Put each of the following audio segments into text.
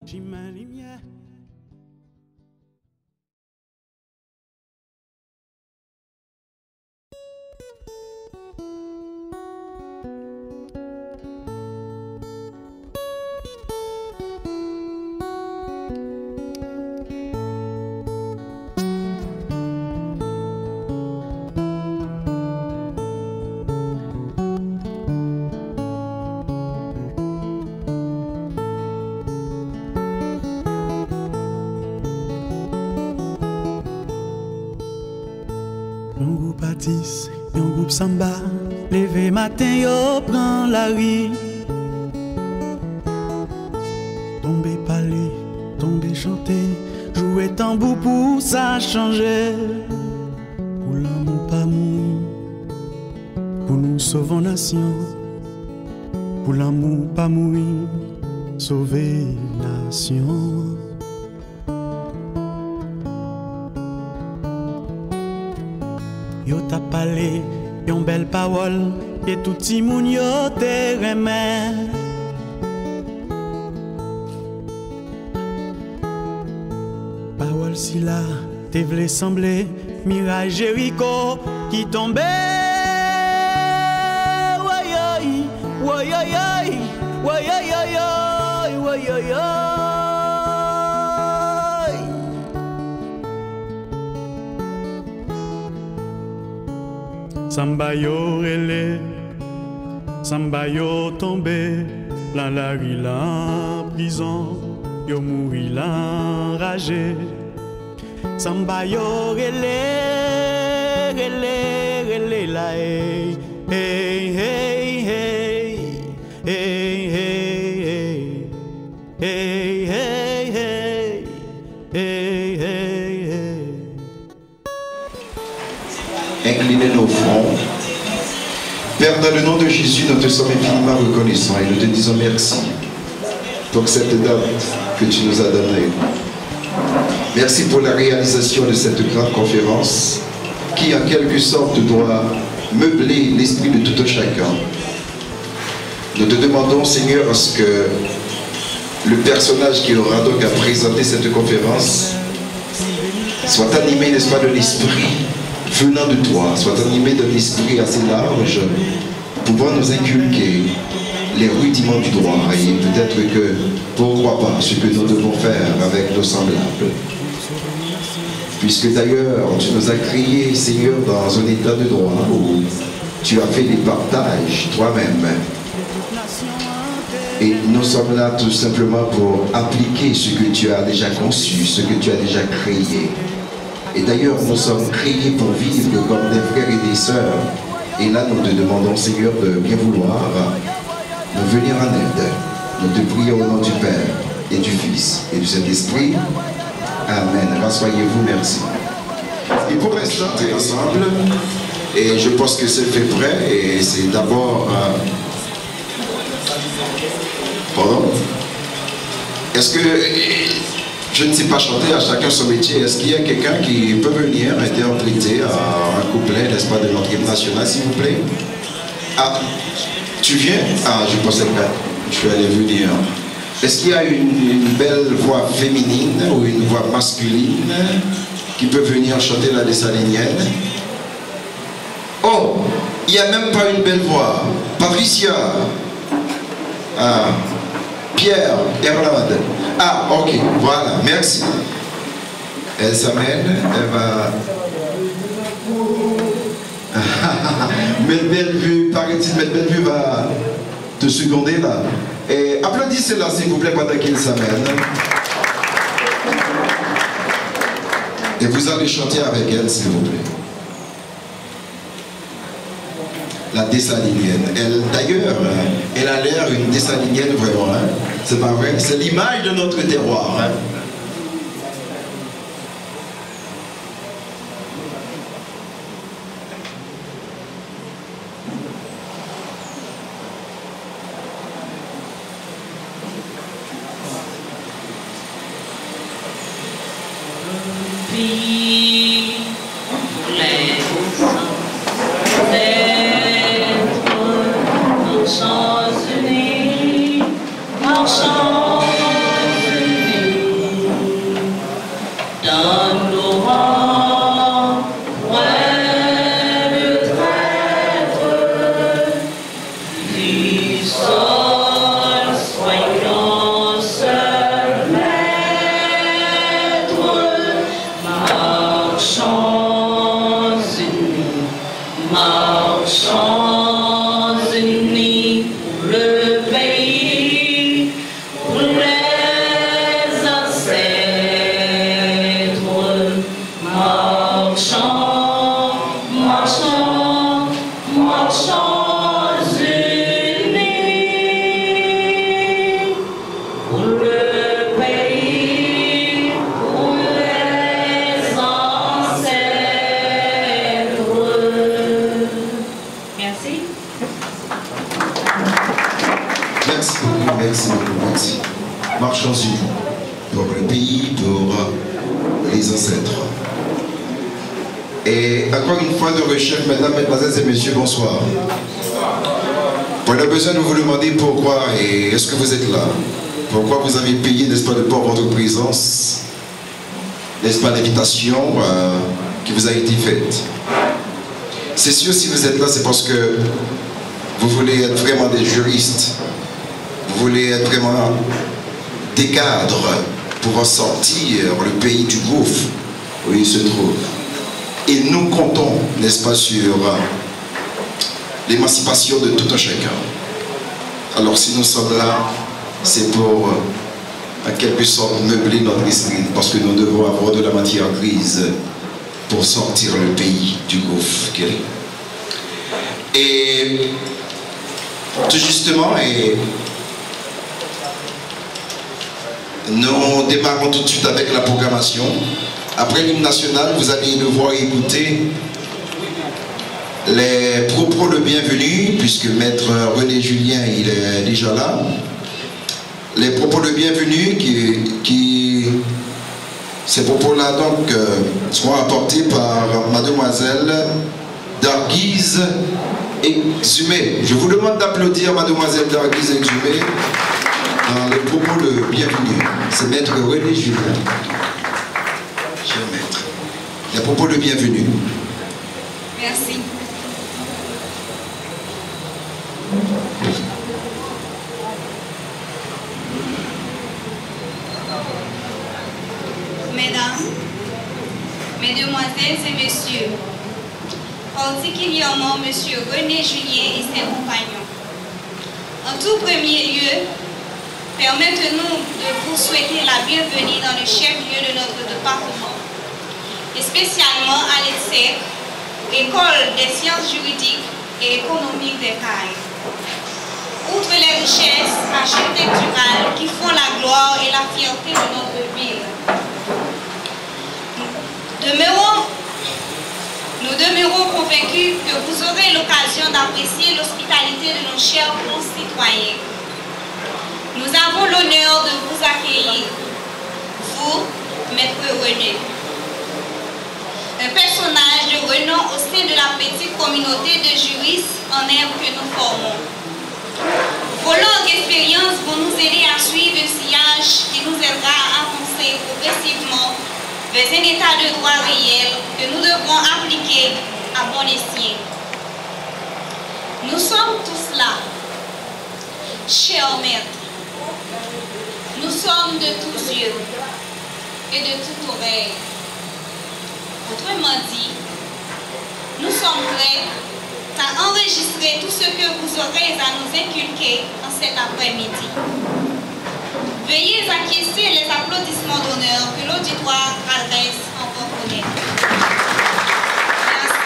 Un groupe artiste, un groupe samba, levé matin yo prend la rue. Tomber parler, tomber chanter, jouer tambour pour ça changer. Pour l'amour pas mourir, pour nous sauver nation. Pour l'amour pas mourir, sauver nation. Yo t'a parlé, yon belle parole, et tout ti moun yo te remet. Parole si la, te vle semblé, mirage Jéricho qui tombait. Woyoy, woyoyoy, woyoyoy, woyoyoy. Samba yo relé, samba yo tombé, la rue la prison, yo mouri la enragé. Samba yo relé, relé, relé la hey, hey, hey, hey, hey, hey, hey, hey, hey, hey, hey, hey. Inclinez nos fronts. Père, dans le nom de Jésus, nous te sommes infiniment reconnaissants et nous te disons merci pour cette date que tu nous as donnée. Merci pour la réalisation de cette grande conférence qui, en quelque sorte, doit meubler l'esprit de tout un chacun. Nous te demandons, Seigneur, à ce que le personnage qui aura donc à présenter cette conférence soit animé, n'est-ce pas, de l'esprit venant de toi, soit animé d'un esprit assez large, pouvant nous inculquer les rudiments du droit et peut-être que pourquoi pas ce que nous devons faire avec nos semblables. Puisque d'ailleurs tu nous as créés, Seigneur, dans un état de droit où tu as fait des partages toi-même. Et nous sommes là tout simplement pour appliquer ce que tu as déjà conçu, ce que tu as déjà créé. Et d'ailleurs, nous sommes créés pour vivre comme des frères et des sœurs. Et là, nous te demandons, Seigneur, de bien vouloir nous venir en aide. Nous te prions au nom du Père et du Fils et du Saint-Esprit. Amen. Rassoyez-vous, merci. Et pour l'instant, on est ensemble. Et je pense que c'est fait prêt. Et c'est d'abord... Pardon? Est-ce que... Je ne sais pas chanter, à chacun son métier. Est-ce qu'il y a quelqu'un qui peut venir interpréter un couplet, n'est-ce pas, de notre hymne national, s'il vous plaît? Ah, tu viens? Ah, je pensais que tu allais venir. Est-ce qu'il y a une belle voix féminine ou une voix masculine qui peut venir chanter la dessalinienne? Oh, il n'y a même pas une belle voix. Patricia. Ah. Pierre, Erlande. Ah, ok, voilà, merci. Elle s'amène, elle va... Bellevue, paraît-il, Bellevue va te seconder là. Et applaudissez-la, s'il vous plaît, pendant qu'il s'amène. Et vous allez chanter avec elle, s'il vous plaît. La dessalinienne. Elle, d'ailleurs, elle a l'air une dessalinienne vraiment. Hein? C'est pas vrai? C'est l'image de notre terroir. Hein? Marchons pour le pays, pour les ancêtres. Et encore une fois de recherche, mesdames, mesdemoiselles et messieurs, bonsoir. On a besoin de vous demander pourquoi et est-ce que vous êtes là? Pourquoi vous avez payé, n'est-ce pas, de par votre présence, n'est-ce pas, l'invitation qui vous a été faite? C'est sûr, si vous êtes là, c'est parce que vous voulez être vraiment des juristes, vous voulez être vraiment des cadres pour en sortir le pays du gouffre où il se trouve. Et nous comptons, n'est-ce pas, sur l'émancipation de tout un chacun. Alors si nous sommes là, c'est pour en quelque sorte meubler notre esprit, parce que nous devons avoir de la matière grise pour sortir le pays du gouffre qu'il est. Et tout justement, nous démarrons tout de suite avec la programmation. Après l'hymne national, vous allez devoir écouter les propos de bienvenue, puisque Maître René Julien il est déjà là. Les propos de bienvenue ces propos-là donc seront apportés par mademoiselle Darguise Exumé. Je vous demande d'applaudir mademoiselle Darguise Exumé dans les propos de bienvenue. C'est Maître René Julien. Cher maître, les propos de bienvenue. Merci. Mesdames, Mesdemoiselles et Messieurs, particulièrement Monsieur René Julien et ses compagnons. En tout premier lieu, permettez-nous de vous souhaiter la bienvenue dans le chef-lieu de notre département, et spécialement à l'ETSEC, École des sciences juridiques et économiques des Caraïbes. Outre les richesses architecturales qui font la gloire et la fierté de notre ville, nous demeurons convaincus que vous aurez l'occasion d'apprécier l'hospitalité de nos chers concitoyens. Nous avons l'honneur de vous accueillir, vous, Maître René, un personnage de renom au sein de la petite communauté de juristes en herbe que nous formons. Vos longues expériences vont nous aider à suivre un sillage qui nous aidera à avancer progressivement vers un état de droit réel que nous devrons appliquer à bon escient. Nous sommes tous là, chers maîtres. Nous sommes de tous yeux et de toute oreille. Autrement dit, nous sommes prêts à enregistrer tout ce que vous aurez à nous inculquer en cet après-midi. Veuillez acquiescer les applaudissements d'honneur que l'auditoire adresse en votre honneur. Merci.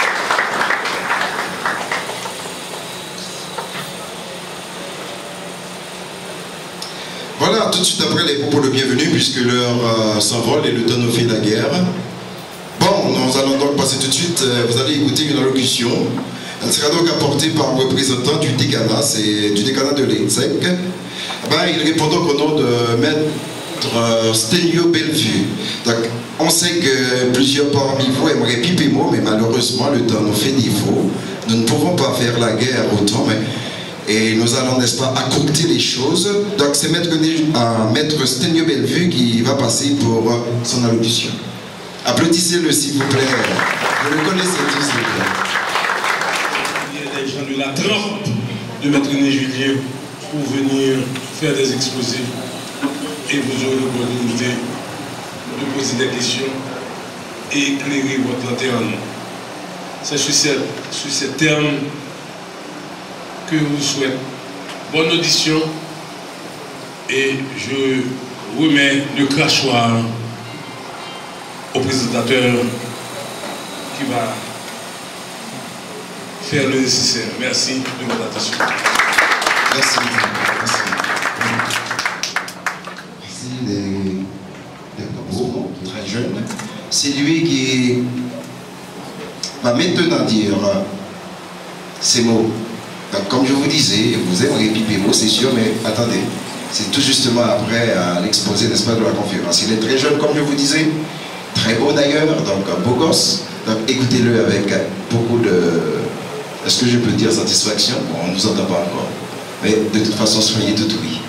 Voilà, tout de suite après les propos de bienvenue, puisque l'heure s'envole et le temps nous fait la guerre. Bon, nous allons donc passer tout de suite, vous allez écouter une allocution. Elle sera donc apportée par un représentant du décanat, c'est du décanat de l'ETSEC. Il répond donc au nom de Maître Sténio Bellevue. Donc, on sait que plusieurs parmi vous aimeraient piper mot, mais malheureusement le temps nous fait défaut. Nous ne pouvons pas faire la guerre autant, et nous allons, n'est-ce pas, accourter les choses. Donc c'est Maître Sténio Bellevue qui va passer pour son allocution. Applaudissez-le s'il vous plaît. Vous le connaissez tous, s'il vous plaît. Il y a des gens de la trempe de Maître René Julien pour venir faire des exposés et vous aurez l'opportunité de poser des questions et éclairer votre lanterne. C'est sur ces termes que je vous souhaite bonne audition et je remets le crachoir au présentateur qui va faire le nécessaire. Merci de votre attention. Merci. Merci des propos très jeunes. C'est lui qui va maintenant dire ces mots. Donc, comme je vous disais, vous aimeriez piper mots, c'est sûr, mais attendez. C'est tout justement après l'exposé, n'est-ce pas, de la conférence. Il est très jeune, comme je vous disais, très beau d'ailleurs, donc un beau gosse. Donc écoutez-le avec beaucoup de, est-ce que je peux dire satisfaction? Bon, on ne nous entend pas encore. Mais de toute façon, soyez tout oui.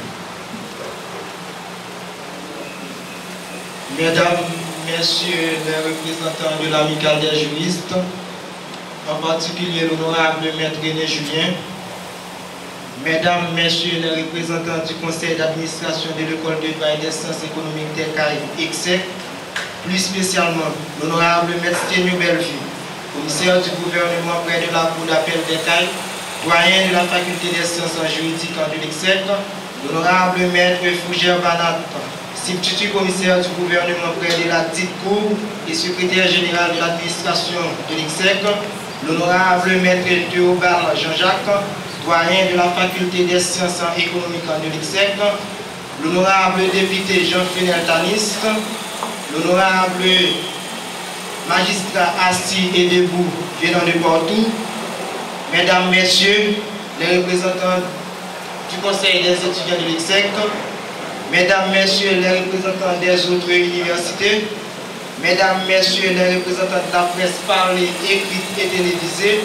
Mesdames, Messieurs les représentants de l'Amicale des juristes, en particulier l'honorable Maître René Julien, Mesdames, Messieurs les représentants du Conseil d'administration de l'École de droit et des sciences économiques d'Ekaï, EXEC, plus spécialement l'honorable Maître Sténio Bellevue, commissaire du gouvernement près de la Cour d'appel d'Ekaï, doyen de la faculté des sciences juridiques de l'EXEC, l'honorable Maître Fougère Banat, substitut commissaire du gouvernement près de la dite Cour et secrétaire général de l'administration de l'EXEC, l'honorable Maître Théobald Jean-Jacques, doyen de la faculté des sciences économiques de l'EXEC, l'honorable député Jean-Frédéric Tanis, l'honorable magistrat assis et debout venant de partout, Mesdames, Messieurs, les représentants du Conseil des étudiants de l'EXEC, Mesdames, Messieurs, les représentants des autres universités, Mesdames, Messieurs, les représentants de la presse parlée, écrite et télévisée,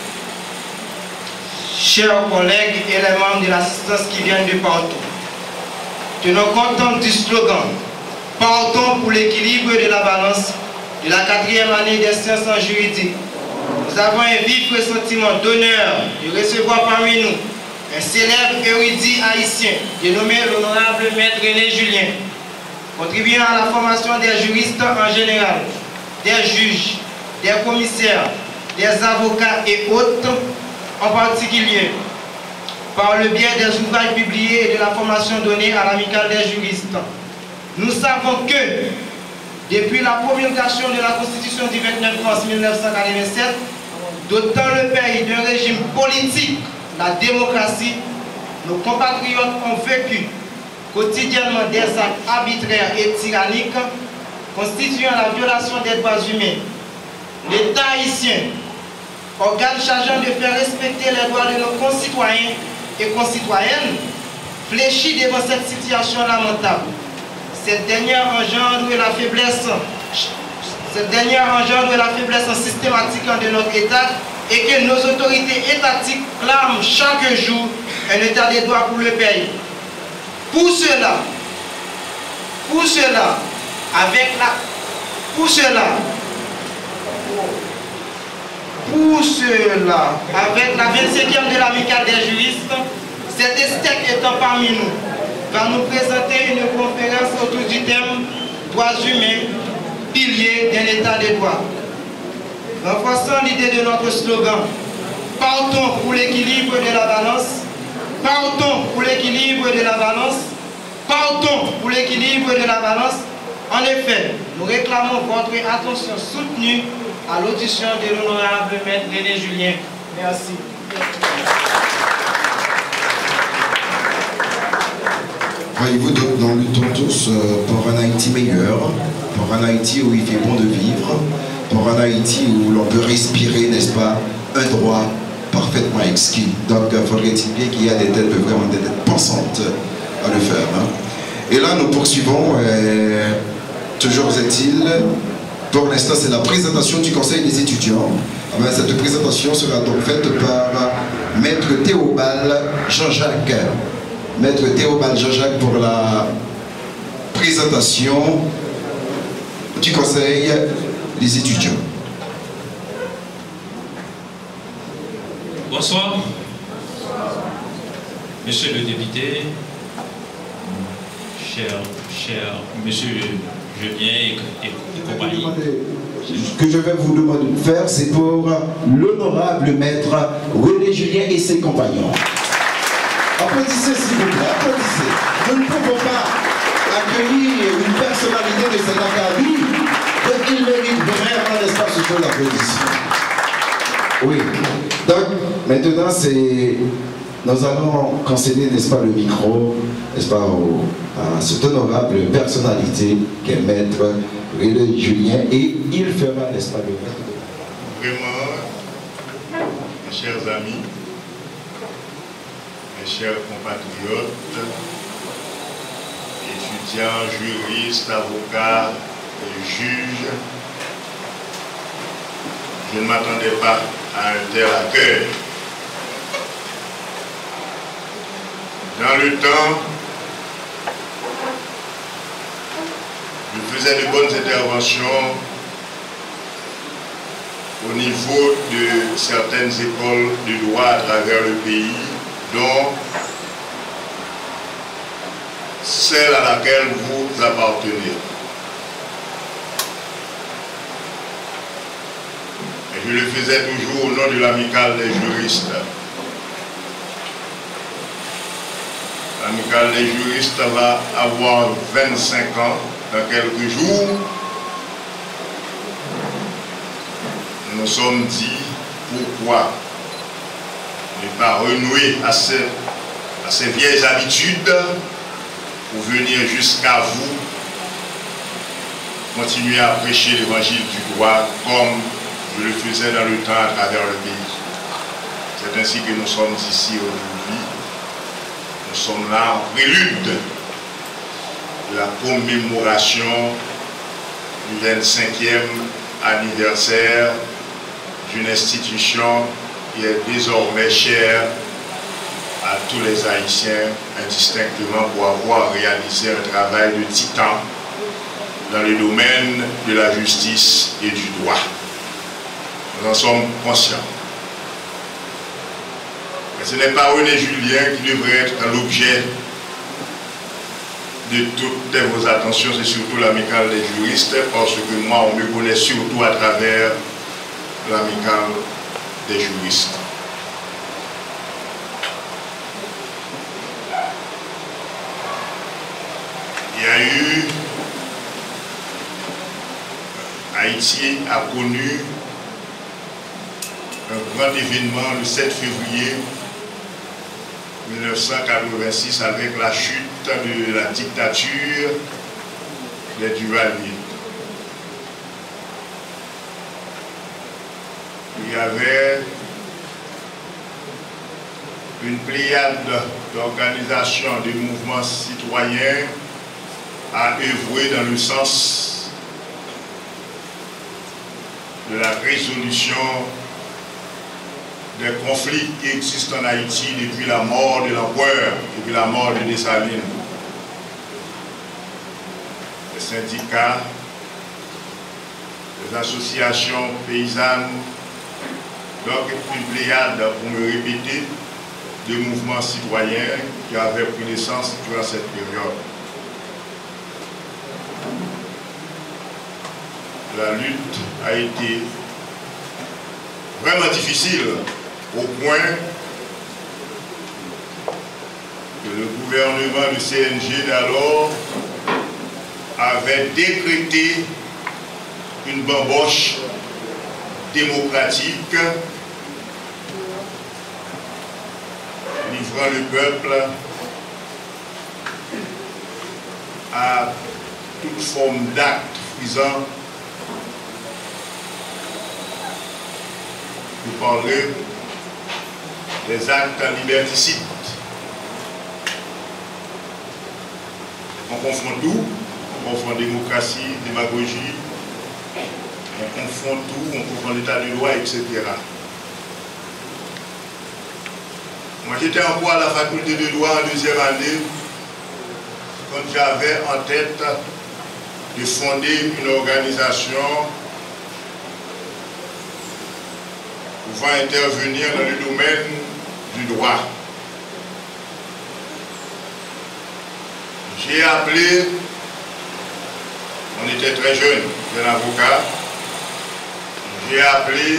chers collègues et les membres de l'assistance qui viennent de partout, tenons compte du slogan « Partons pour l'équilibre de la balance » de la 4e année des sciences juridiques. Nous avons un vif ressentiment d'honneur de recevoir parmi nous un célèbre érudit haïtien dénommé l'honorable Maître René Julien, contribuant à la formation des juristes en général, des juges, des commissaires, des avocats et autres, en particulier par le biais des ouvrages publiés et de la formation donnée à l'Amicale des juristes. Nous savons que, depuis la promulgation de la Constitution du 29 mars 1987, dotant le pays d'un régime politique, la démocratie, nos compatriotes ont vécu quotidiennement des actes arbitraires et tyranniques constituant la violation des droits humains. L'État haïtien, organe chargeant de faire respecter les droits de nos concitoyens et concitoyennes, fléchit devant cette situation lamentable. Cette dernière engendre la faiblesse systématique de notre État et que nos autorités étatiques clament chaque jour un état de droit pour le pays. Pour cela, avec la 25e de l'Amicale des juristes, cet ESTEC étant parmi nous, va nous présenter une conférence autour du thème « Droits humains, piliers d'un état de droit ». Renforçant l'idée de notre slogan « Partons pour l'équilibre de la balance », partons pour l'équilibre de la balance, partons pour l'équilibre de la balance. En effet, nous réclamons votre attention soutenue à l'audition de l'honorable Maître René Julien. Merci. Voyez-vous, nous luttons tous pour un Haïti meilleur, pour un Haïti où il fait bon de vivre, pour un Haïti où l'on peut respirer, n'est-ce pas, un droit parfaitement exquis. Donc, faudrait-il bien qu'il y ait des têtes, vraiment des têtes pensantes à le faire. Hein. Et là, nous poursuivons, toujours est-il, pour l'instant, c'est la présentation du Conseil des étudiants. Cette présentation sera donc faite par Maître Théobald Jean-Jacques. Maître Théobald Jean-Jacques pour la présentation du Conseil des étudiants. Bonsoir. Monsieur le député, cher monsieur Julien et compagnie. Ce que je vais vous demander de faire, c'est pour l'honorable Maître René Julien et ses compagnons. Applaudissez s'il vous plaît, applaudissez. Nous ne pouvons pas accueillir une personnalité de cet acabit, donc il mérite vraiment l'espace sur l'applaudissement. Oui, donc maintenant nous allons concéder, n'est-ce pas, le micro, n'est-ce pas, à cette honorable personnalité qui est Maître René Julien, et il fera, n'est-ce pas, le maître. Vraiment, mes chers amis, mes chers compatriotes, étudiants, juristes, avocats, juges. Je ne m'attendais pas à un tel accueil. Dans le temps, je faisais de bonnes interventions au niveau de certaines écoles de droit à travers le pays, dont celle à laquelle vous appartenez. Et je le faisais toujours au nom de l'amicale des juristes. L'amicale des juristes va avoir 25 ans dans quelques jours. Nous nous sommes dit pourquoi ne pas renouer à ces vieilles habitudes pour venir jusqu'à vous, continuer à prêcher l'évangile du droit comme je le faisais dans le temps à travers le pays. C'est ainsi que nous sommes ici aujourd'hui. Nous sommes là en prélude de la commémoration du 25e anniversaire d'une institution qui est désormais chère à tous les Haïtiens, indistinctement pour avoir réalisé un travail de titan dans le domaine de la justice et du droit. Nous en sommes conscients. Mais ce n'est pas René Julien qui devrait être l'objet de toutes vos attentions, c'est surtout l'amicale des juristes, parce que moi, on me connaît surtout à travers l'amicale des juristes. Il y a eu, Haïti a connu un grand événement le 7 février 1986 avec la chute de la dictature des Duvalier. Il y avait une pléiade d'organisations, de mouvements citoyens à œuvrer dans le sens de la résolution des conflits qui existent en Haïti depuis la mort de l'empereur, depuis la mort de Dessalines. Les syndicats, les associations paysannes, donc une pléiade, pour me répéter, de mouvements citoyens qui avaient pris naissance durant cette période. La lutte a été vraiment difficile au point que le gouvernement du CNG d'alors avait décrété une bamboche démocratique livrant le peuple à toute forme d'acte frisant. Vous parlez des actes liberticides. On confond tout, on confond démocratie, démagogie, on confond tout, on confond l'état de loi, etc. Moi j'étais encore à la faculté de droit en deuxième année quand j'avais en tête de fonder une organisation pouvant intervenir dans le domaine du droit. J'ai appelé, on était très jeune, un avocat, j'ai appelé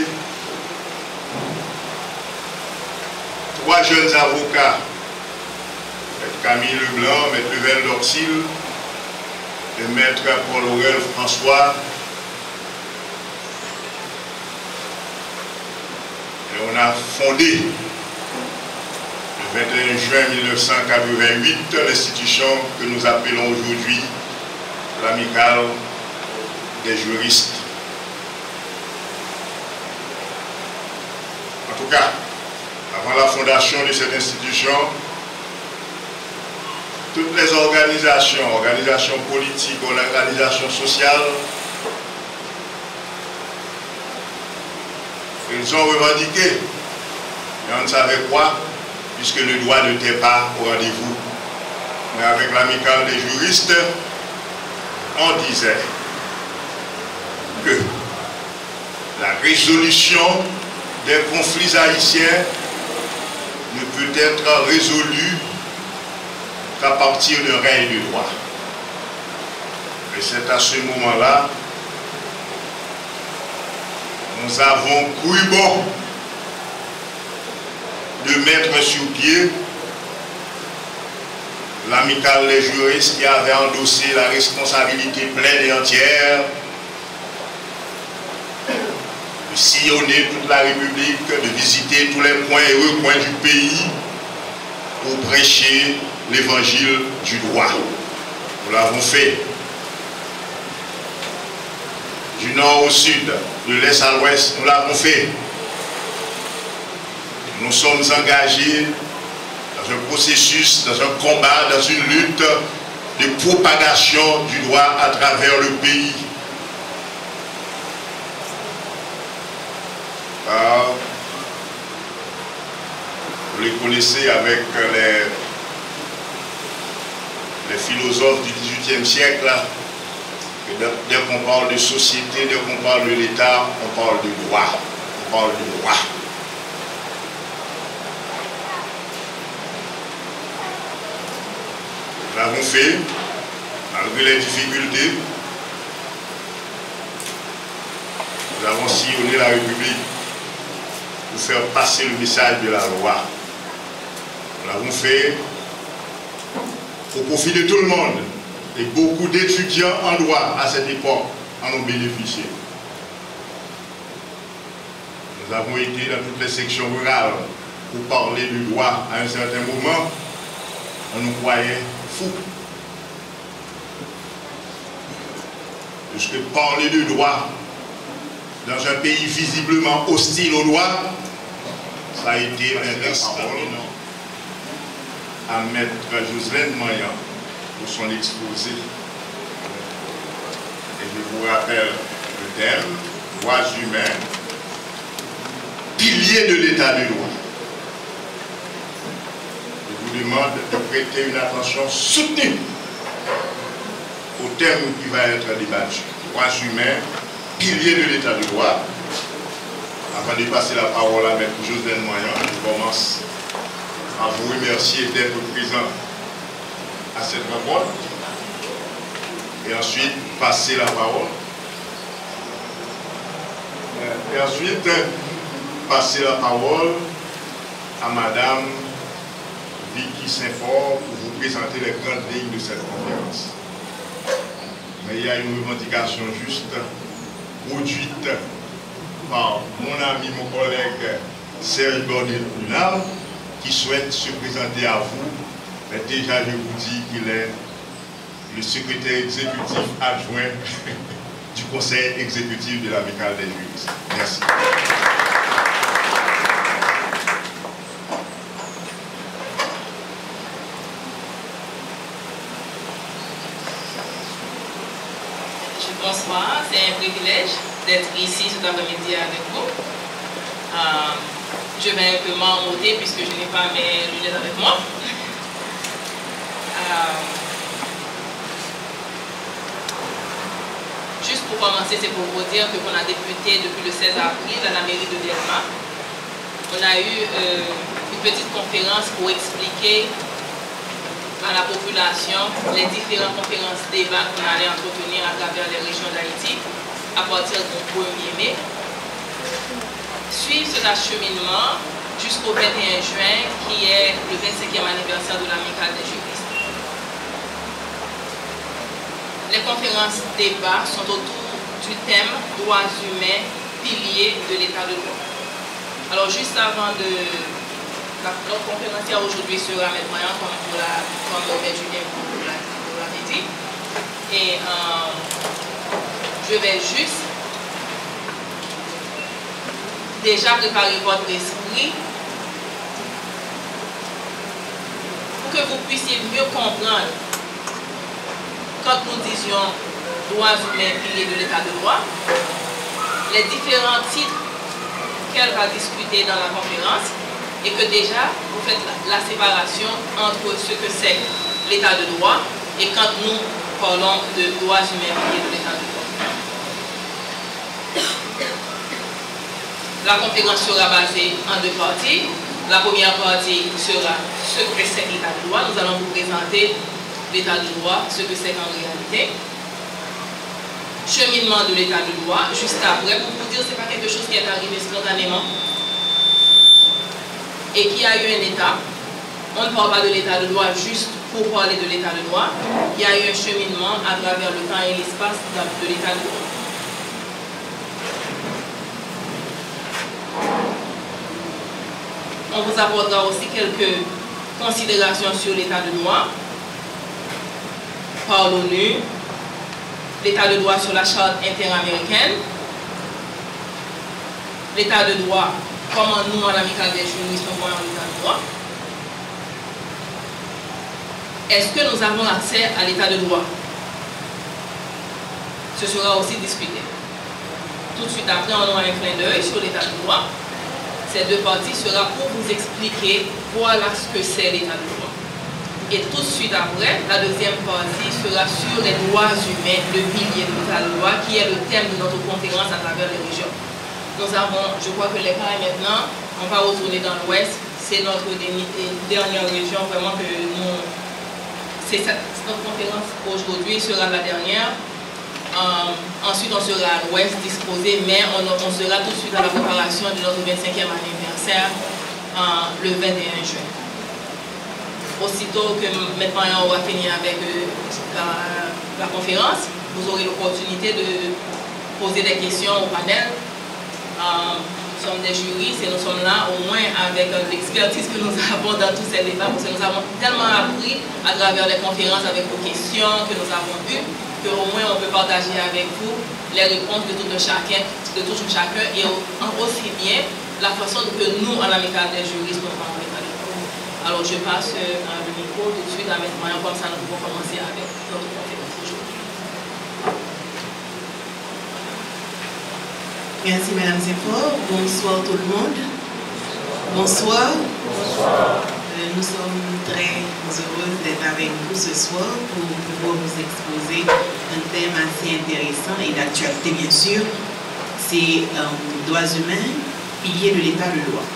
3 jeunes avocats, Maître Camille Leblanc, Maître Level Dorsil et Maître Paul-Aurel François. Et on a fondé le 21 juin 1988 l'institution que nous appelons aujourd'hui l'amicale des juristes. En tout cas, avant la fondation de cette institution, toutes les organisations politiques, organisations sociales, ils ont revendiqué. Et on ne savait quoi, puisque le droit n'était pas au rendez-vous. Mais avec l'amicale des juristes, on disait que la résolution des conflits haïtiens ne peut être résolue qu'à partir d'un règne de droit. Et c'est à ce moment-là, nous avons cru bon de mettre sur pied l'amicale des juristes qui avait endossé la responsabilité pleine et entière de sillonner toute la République, de visiter tous les coins et recoins du pays pour prêcher l'évangile du droit. Nous l'avons fait. Du nord au sud, de l'est à l'ouest, nous l'avons fait. Nous sommes engagés dans un processus, dans un combat, dans une lutte de propagation du droit à travers le pays. Vous les connaissez avec les philosophes du XVIIIe siècle. Dès qu'on parle de société, dès qu'on parle de l'État, on parle de droit. On parle de droit. Nous l'avons fait, malgré les difficultés. Nous avons sillonné la République pour faire passer le message de la loi. Nous l'avons fait au profit de tout le monde. Et beaucoup d'étudiants en droit à cette époque en ont bénéficié. Nous avons été dans toutes les sections rurales pour parler du droit à un certain moment. On nous croyait fous. Puisque parler du droit dans un pays visiblement hostile au droit, ça a été un risque à Maître Joselaine Maillan pour son exposé. Et je vous rappelle le thème, droits humains, pilier de l'état de droit. Je vous demande de prêter une attention soutenue au thème qui va être débattu. Droits humains, pilier de l'état de droit. Avant de passer la parole à Maître Joselaine Maillan, je commence à vous remercier d'être présent à cette rencontre et ensuite passer la parole à Madame Vicky Saint-Fort pour vous présenter les grandes lignes de cette conférence. Mais il y a une revendication juste produite par mon ami, mon collègue Serge Bordet-Lunal qui souhaite se présenter à vous. Mais déjà, je vous dis qu'il est le secrétaire exécutif adjoint du conseil exécutif de l'amicale des juristes. Merci. Bonsoir, c'est un privilège d'être ici cet après-midi avec vous. Je vais un peu m'en-ôter puisque je n'ai pas mes lunettes avec moi. Juste pour commencer, c'est pour vous dire qu'on a débuté depuis le 16 avril à la mairie de Delma. On a eu une petite conférence pour expliquer à la population les différentes conférences débats qu'on allait entretenir à travers les régions d'Haïti à partir du 1er mai. Suivre cet acheminement jusqu'au 21 juin qui est le 25e anniversaire de l'amicale des juristes. Les conférences débats sont autour du thème droits humains, piliers de l'état de droit. Alors juste avant de... Notre conférencière aujourd'hui sera M. Maillan, comme Julien vous l'avez dit. Et je vais juste déjà préparer votre esprit pour que vous puissiez mieux comprendre quand nous disions droits humains piliers de l'état de droit, les différents titres qu'elle va discuter dans la conférence et que déjà vous faites la séparation entre ce que c'est l'état de droit et quand nous parlons de droits humains piliers de l'état de droit. La conférence sera basée en deux parties. La première partie sera ce que c'est l'état de droit. Nous allons vous présenter l'état de droit, ce que c'est en réalité. Cheminement de l'état de droit, juste après, pour vous dire que ce n'est pas quelque chose qui est arrivé spontanément et qui a eu un état. On ne parle pas de l'état de droit juste pour parler de l'état de droit. Il y a eu un cheminement à travers le temps et l'espace de l'état de droit. On vous apportera aussi quelques considérations sur l'état de droit par l'ONU, l'état de droit sur la charte interaméricaine, l'état de droit, comment nous, à l'amicale des juristes, nous voyons l'état de droit. Est-ce que nous avons accès à l'état de droit? Ce sera aussi discuté. Tout de suite après, on aura un clin d'œil sur l'état de droit. Ces deux parties sera pour vous expliquer voilà ce que c'est l'état de droit. Et tout de suite après, la deuxième partie sera sur les droits humains, le pilier de l'état de droit, qui est le thème de notre conférence à travers les régions. Nous avons, je crois que les cas maintenant, on va retourner dans l'Ouest. C'est notre dernière région, vraiment que nous... Notre conférence aujourd'hui sera la dernière. Ensuite, on sera à l'Ouest disposé, mais on sera tout de suite à la préparation de notre 25e anniversaire le 21 juin. Aussitôt que maintenant on va finir avec la conférence, vous aurez l'opportunité de poser des questions au panel. Nous sommes des juristes et nous sommes là au moins avec l'expertise que nous avons dans tous ces débats, parce que nous avons tellement appris à travers les conférences avec vos questions que nous avons eues, qu'au moins on peut partager avec vous les réponses de tout un chacun, et aussi bien la façon que nous, à l'amicale des juristes, nous parlons avec eux. Alors je passe le micro tout de suite avec moi, comme ça nous pouvons commencer avec notre conférence aujourd'hui. Merci Madame Zéphore. Bonsoir tout le monde. Bonsoir. Bonsoir. Nous sommes très heureux d'être avec vous ce soir pour pouvoir vous exposer un thème assez intéressant et d'actualité bien sûr. C'est droits humains, piliers de l'état de droit.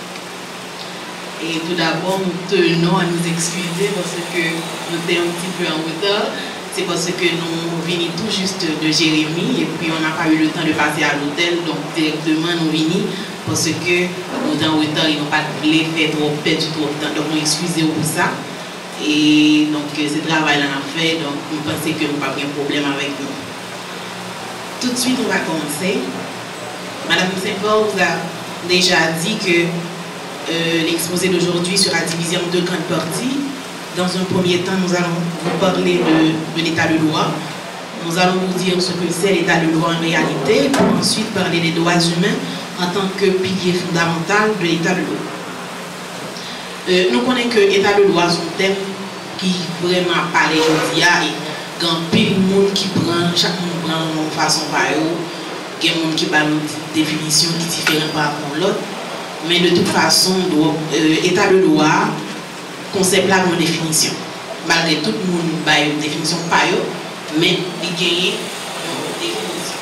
Et tout d'abord, nous tenons à nous excuser parce que nous sommes un petit peu en retard. C'est parce que nous venons tout juste de Jérémie et puis on n'a pas eu le temps de passer à l'hôtel, donc directement nous venons parce que nous sommes en retard et nous n'avons pas fait trop perdre trop de temps. Donc nous excusez-vous pour ça. Et donc ce travail-là on a fait, donc nous pensons que nous n'avons pas de problème avec nous. Tout de suite, on va commencer. Madame Zéphore vous a déjà dit que l'exposé d'aujourd'hui sera divisé en deux grandes parties. Dans un premier temps, nous allons vous parler de l'état de droit. Nous allons vous dire ce que c'est l'état de droit en réalité, pour ensuite parler des droits humains en tant que pilier fondamental de l'état de droit. Nous connaissons que l'état de droit est un thème qui vraiment paraît aujourd'hui et quand pile monde qui prend, chaque monde prend de façon pareille, il y a des gens qui ont une définition qui est différente par rapport à l'autre. Mais de toute façon, l'état de droit, concept là une définition. Malgré tout le monde a une définition pas mais il gagne une définition.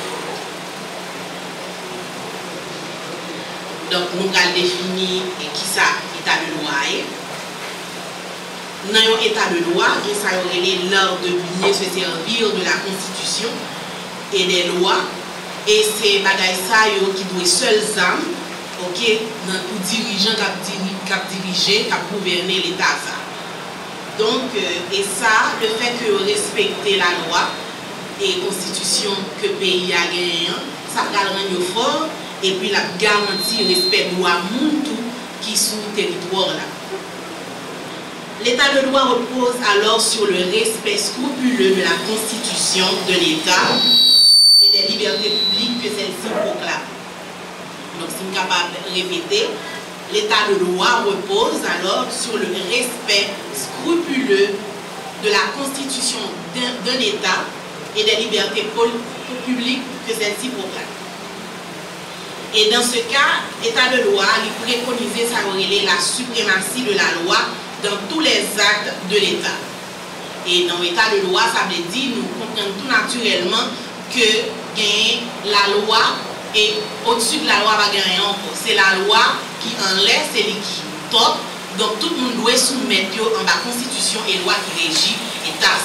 Donc nous allons définir qui ça état de droit est. Dans un état de droit, il s'agit l'art de bien se servir de la Constitution et des lois. Et c'est bagay ça qui doit seul âme, ok, dans tout dirigeant qui dirige, qui gouverner l'État. Donc, et ça, le fait que respecter la loi et la Constitution que le pays a gagné, ça va le rendre fort et puis la garantie le respect de droit qui sont sur le territoire là. L'état de droit repose alors sur le respect scrupuleux de la Constitution de l'État et des libertés publiques que celle-ci proclame. Donc, si je suis capable de répéter, l'état de droit repose alors sur le respect scrupuleux de la constitution d'un État et des libertés publiques que celle-ci proclame. Et dans ce cas, l'état de droit, il préconisait la suprématie de la loi dans tous les actes de l'État. Et dans l'état de droit, ça veut dire, nous comprenons tout naturellement que la loi et au-dessus de la loi, c'est la loi qui enlève, c'est qui top. Donc tout le monde doit soumettre en la constitution et loi qui régit l'État.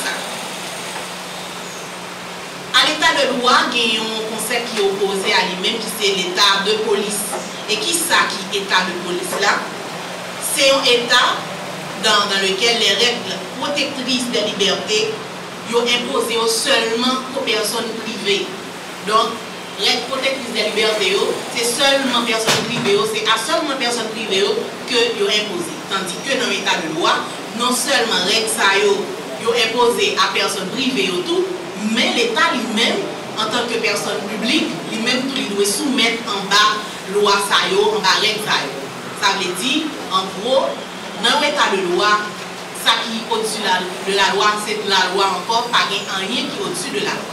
À l'état de droit, il y a un concept qui est opposé à lui-même, qui c'est l'état de police. Et qui ça qui est l'état de police là? C'est un état dans lequel les règles protectrices des libertés sont imposées seulement aux personnes privées. Donc, règles protectrices des libertés, c'est seulement personnes privées, c'est à seulement personnes privées que sont imposées. Tandis que dans l'état de droit, non seulement règles ça sont imposées à personnes privées tout, mais l'État lui-même, en tant que personne publique, lui-même il doit soumettre en bas loi ça en bas règles ça. Ça veut dire, en gros, dans l'état de loi, ça qui est au-dessus de la loi, c'est la loi encore, pas rien qui est au-dessus de la loi.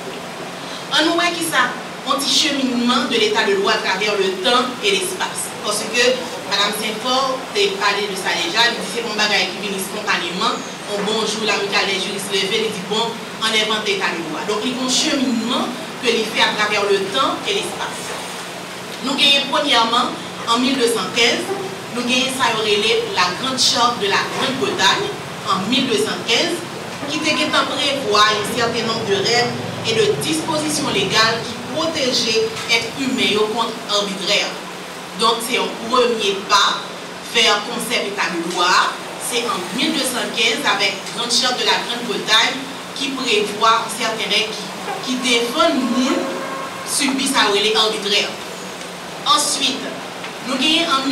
On voit qui ça? Un petit cheminement de l'état de loi à travers le temps et l'espace. Parce que Mme Saint-Fort a parlé de ça déjà, elle dit c'est mon bagage qui vient spontanément. Un bonjour, l'amicale des juristes levé, il dit bon, on invente l'état de loi. Donc il y a un cheminement que il fait à travers le temps et l'espace. Nous gagnons premièrement en 1215, nous gagnons ça la grande charte de la Grande-Bretagne en 1215, qui était prévoir un certain nombre de règles et de dispositions légales qui protégeaient l'être humain contre arbitraire. Donc c'est un premier pas vers le concept d'état de loi. C'est en 1215 avec la grande charte de la Grande-Bretagne qui prévoit certaines règles qui défendent le monde subissent à arbitraire. Ensuite, nous gagnons en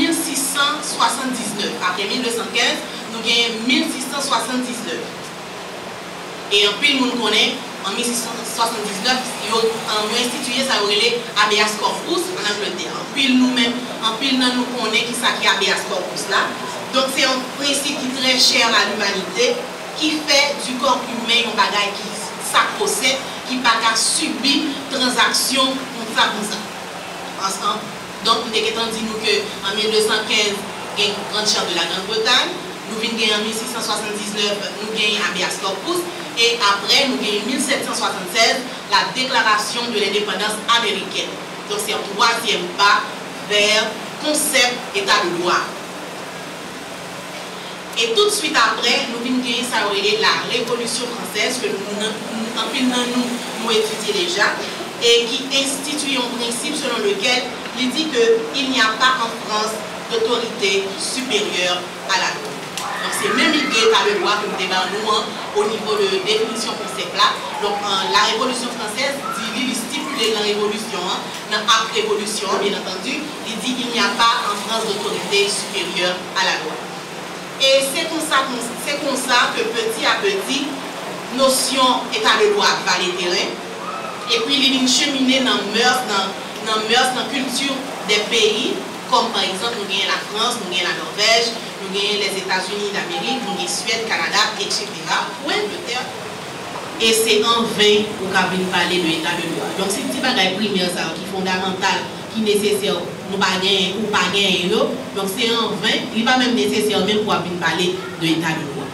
1679. Après 1215, nous gagnons 1679. Et en plus, nous connaissons en 1679, ils ont institué ça habeas corpus en Angleterre. En plus, nous-mêmes, nous connaissons qui ça qui est habeas corpus là. Donc, c'est un principe qui est très cher à l'humanité, qui fait du corps humain un bagage qui s'accroche, qui n'a pas subi transaction comme ça. Ensemble. Donc, nous avons dit qu'en 1215, il y a une grande charte de la Grande-Bretagne. Nous venons en 1679, nous avons habeas corpus. Et après, nous avons 1776, la déclaration de l'indépendance américaine. Donc, c'est un troisième pas vers le concept état de droit. Et tout de suite après, nous venons gagner ça la Révolution française que nous étudions déjà et qui institue un principe selon lequel il dit qu'il n'y a pas en France d'autorité supérieure à la loi. Donc c'est même l'idée par le droit que nous débattons au niveau de définition concept là. Donc la Révolution française dit il stipule la Révolution, dans après-révolution bien entendu, il dit qu'il n'y a pas en France d'autorité supérieure à la loi. Et c'est comme ça que petit à petit, notion état de droit va les terrains. Et puis il y a une cheminée dans la culture des pays, comme par exemple nous gagnons la France, nous gagnons la Norvège, nous gagnons les États-Unis d'Amérique, nous gagnons Suède, Canada, etc. Ou Angleterre. Et c'est en vain qu'on va parler de l'état de droit. Donc c'est un petit bagage primaire qui est fondamental, qui est nécessaire. Nous pas gagner ou pas gagner. Donc c'est en vain, il n'est pas même nécessaire même pour parler de l'état de droit.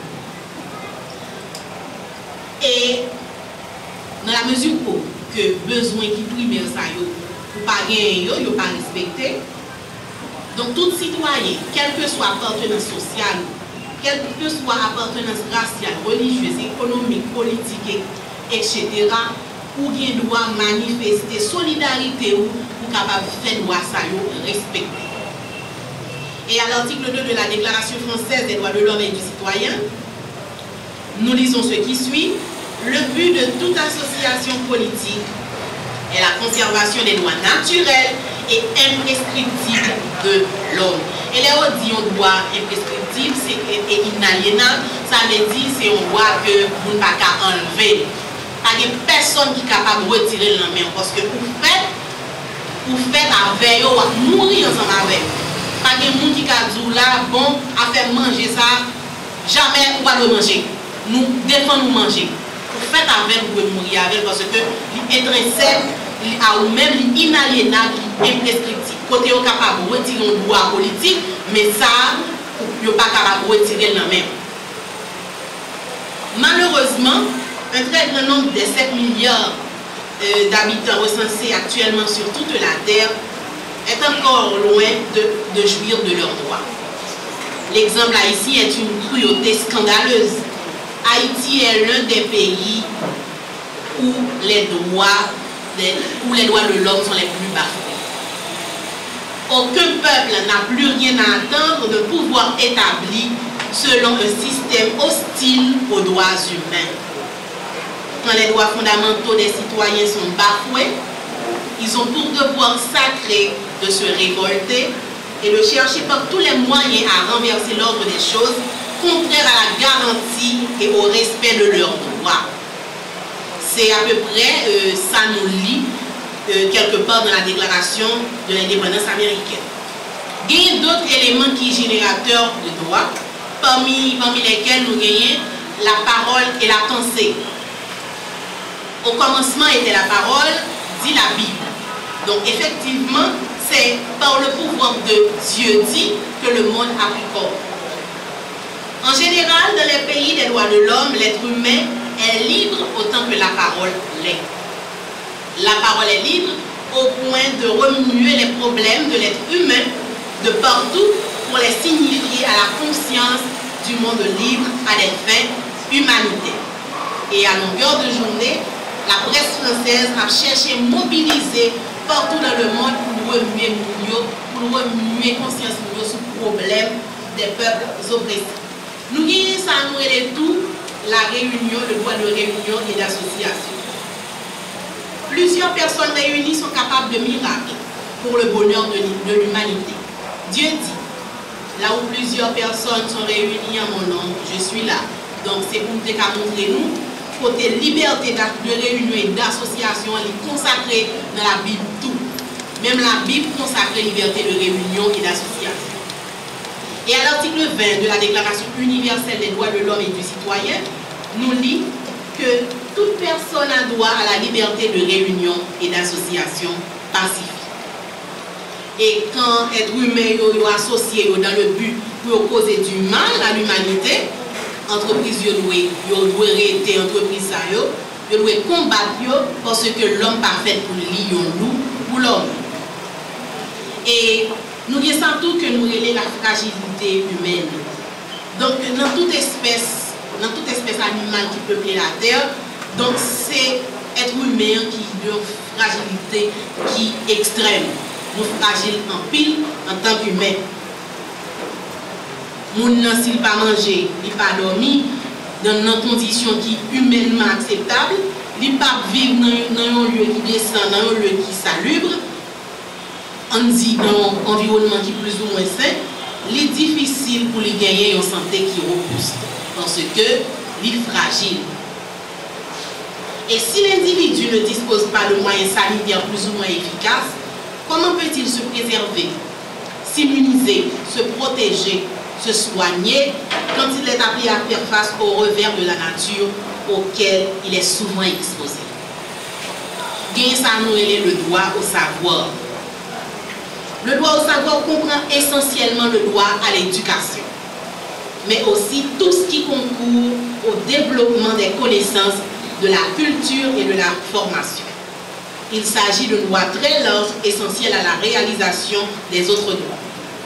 Et dans la mesure où que besoin qui primaire ça ou pas gagner, il pas respecté. Donc tout citoyen, quelle que soit appartenance sociale, quelle que soit appartenance raciale, religieuse, économique, politique, etc., ou bien doit manifester solidarité ou capable de faire loi ça respecter. Et à l'article 2 de la Déclaration française des droits de l'homme et du citoyen, nous lisons ce qui suit. Le but de toute association politique est la conservation des droits naturels et imprescriptibles de l'homme. Et là, on dit un droit imprescriptible et inaliénable, ça veut dire c'est un droit que vous ne pouvez pas enlever. Il n'y a personne qui est capable de retirer la main parce que vous faites avec eux, mourir ensemble avec. pas de monde qui a dit là, bon, à faire manger ça, jamais on va le manger. Nous défendons nous manger. Vous faites avec, vous pouvez mourir avec, parce que l'intrinsèque, à vous-même, l'inaliénable, imprescriptible. Côté au capable de retirer un droit politique, mais ça, vous n'êtes pas capable de retirer le même. Malheureusement, un très grand nombre des 7 milliards d'habitants recensés actuellement sur toute la Terre est encore loin de jouir de leurs droits. L'exemple haïtien est une cruauté scandaleuse. Haïti est l'un des pays où les droits de l'homme sont les plus bafoués. Aucun peuple n'a plus rien à attendre de pouvoir établi selon un système hostile aux droits humains. Quand les droits fondamentaux des citoyens sont bafoués, ils ont pour devoir sacré de se révolter et de chercher par tous les moyens à renverser l'ordre des choses, contraire à la garantie et au respect de leurs droits. C'est à peu près, ça nous lie quelque part dans la déclaration de l'indépendance américaine. Il y a d'autres éléments qui sont générateurs de droits, parmi lesquels nous gagnons la parole et la pensée. Au commencement était la parole, dit la Bible. Donc effectivement, c'est par le pouvoir de Dieu dit que le monde a pris corps. En général, dans les pays des droits de l'homme, l'être humain est libre autant que la parole l'est. La parole est libre au point de remuer les problèmes de l'être humain de partout pour les signifier à la conscience du monde libre à des fins humanitaires. Et à longueur de journée, la presse française a cherché à mobiliser partout dans le monde pour remuer conscience sur le problème des peuples oppressés. Nous gagnons ça, nous et tout, la réunion, le droit de réunion et d'association. Plusieurs personnes réunies sont capables de miracles pour le bonheur de l'humanité. Dieu dit, là où plusieurs personnes sont réunies en mon nom, je suis là. Donc c'est pour nous montrer nous, côté liberté de réunion et d'association, elle est consacrée dans la Bible tout. Même la Bible consacre liberté de réunion et d'association. Et à l'article 20 de la Déclaration universelle des droits de l'homme et du citoyen, nous lit que toute personne a droit à la liberté de réunion et d'association pacifique. Et quand être humain est associé dans le but pour causer du mal à l'humanité, entreprise doit arrêter entreprise ça doit combattre parce que l'homme pas fait pour lui pour l'homme. Et nous disons tout que nous relèvons la fragilité humaine. Donc dans toute espèce animale qui peuple la terre, donc c'est être humain qui a une fragilité qui est extrême. Nous fragiles en pile en tant qu'humain. Moun nan s'il pas manger, il pas dormi dans une condition qui est humainement acceptable, il pas vivre dans un lieu qui descend, dans un lieu qui est salubre, on dit dans un environnement qui est plus ou moins sain, il est difficile pour lui gagner une santé qui est robuste parce que il est fragile. Et si l'individu ne dispose pas de moyens sanitaires plus ou moins efficaces, comment peut-il se préserver, s'immuniser, se protéger, se soigner quand il est appelé à faire face aux revers de la nature auquel il est souvent exposé? Gagner ça nous est le droit au savoir. Le droit au savoir comprend essentiellement le droit à l'éducation, mais aussi tout ce qui concourt au développement des connaissances, de la culture et de la formation. Il s'agit de droits très larges, essentiels à la réalisation des autres droits.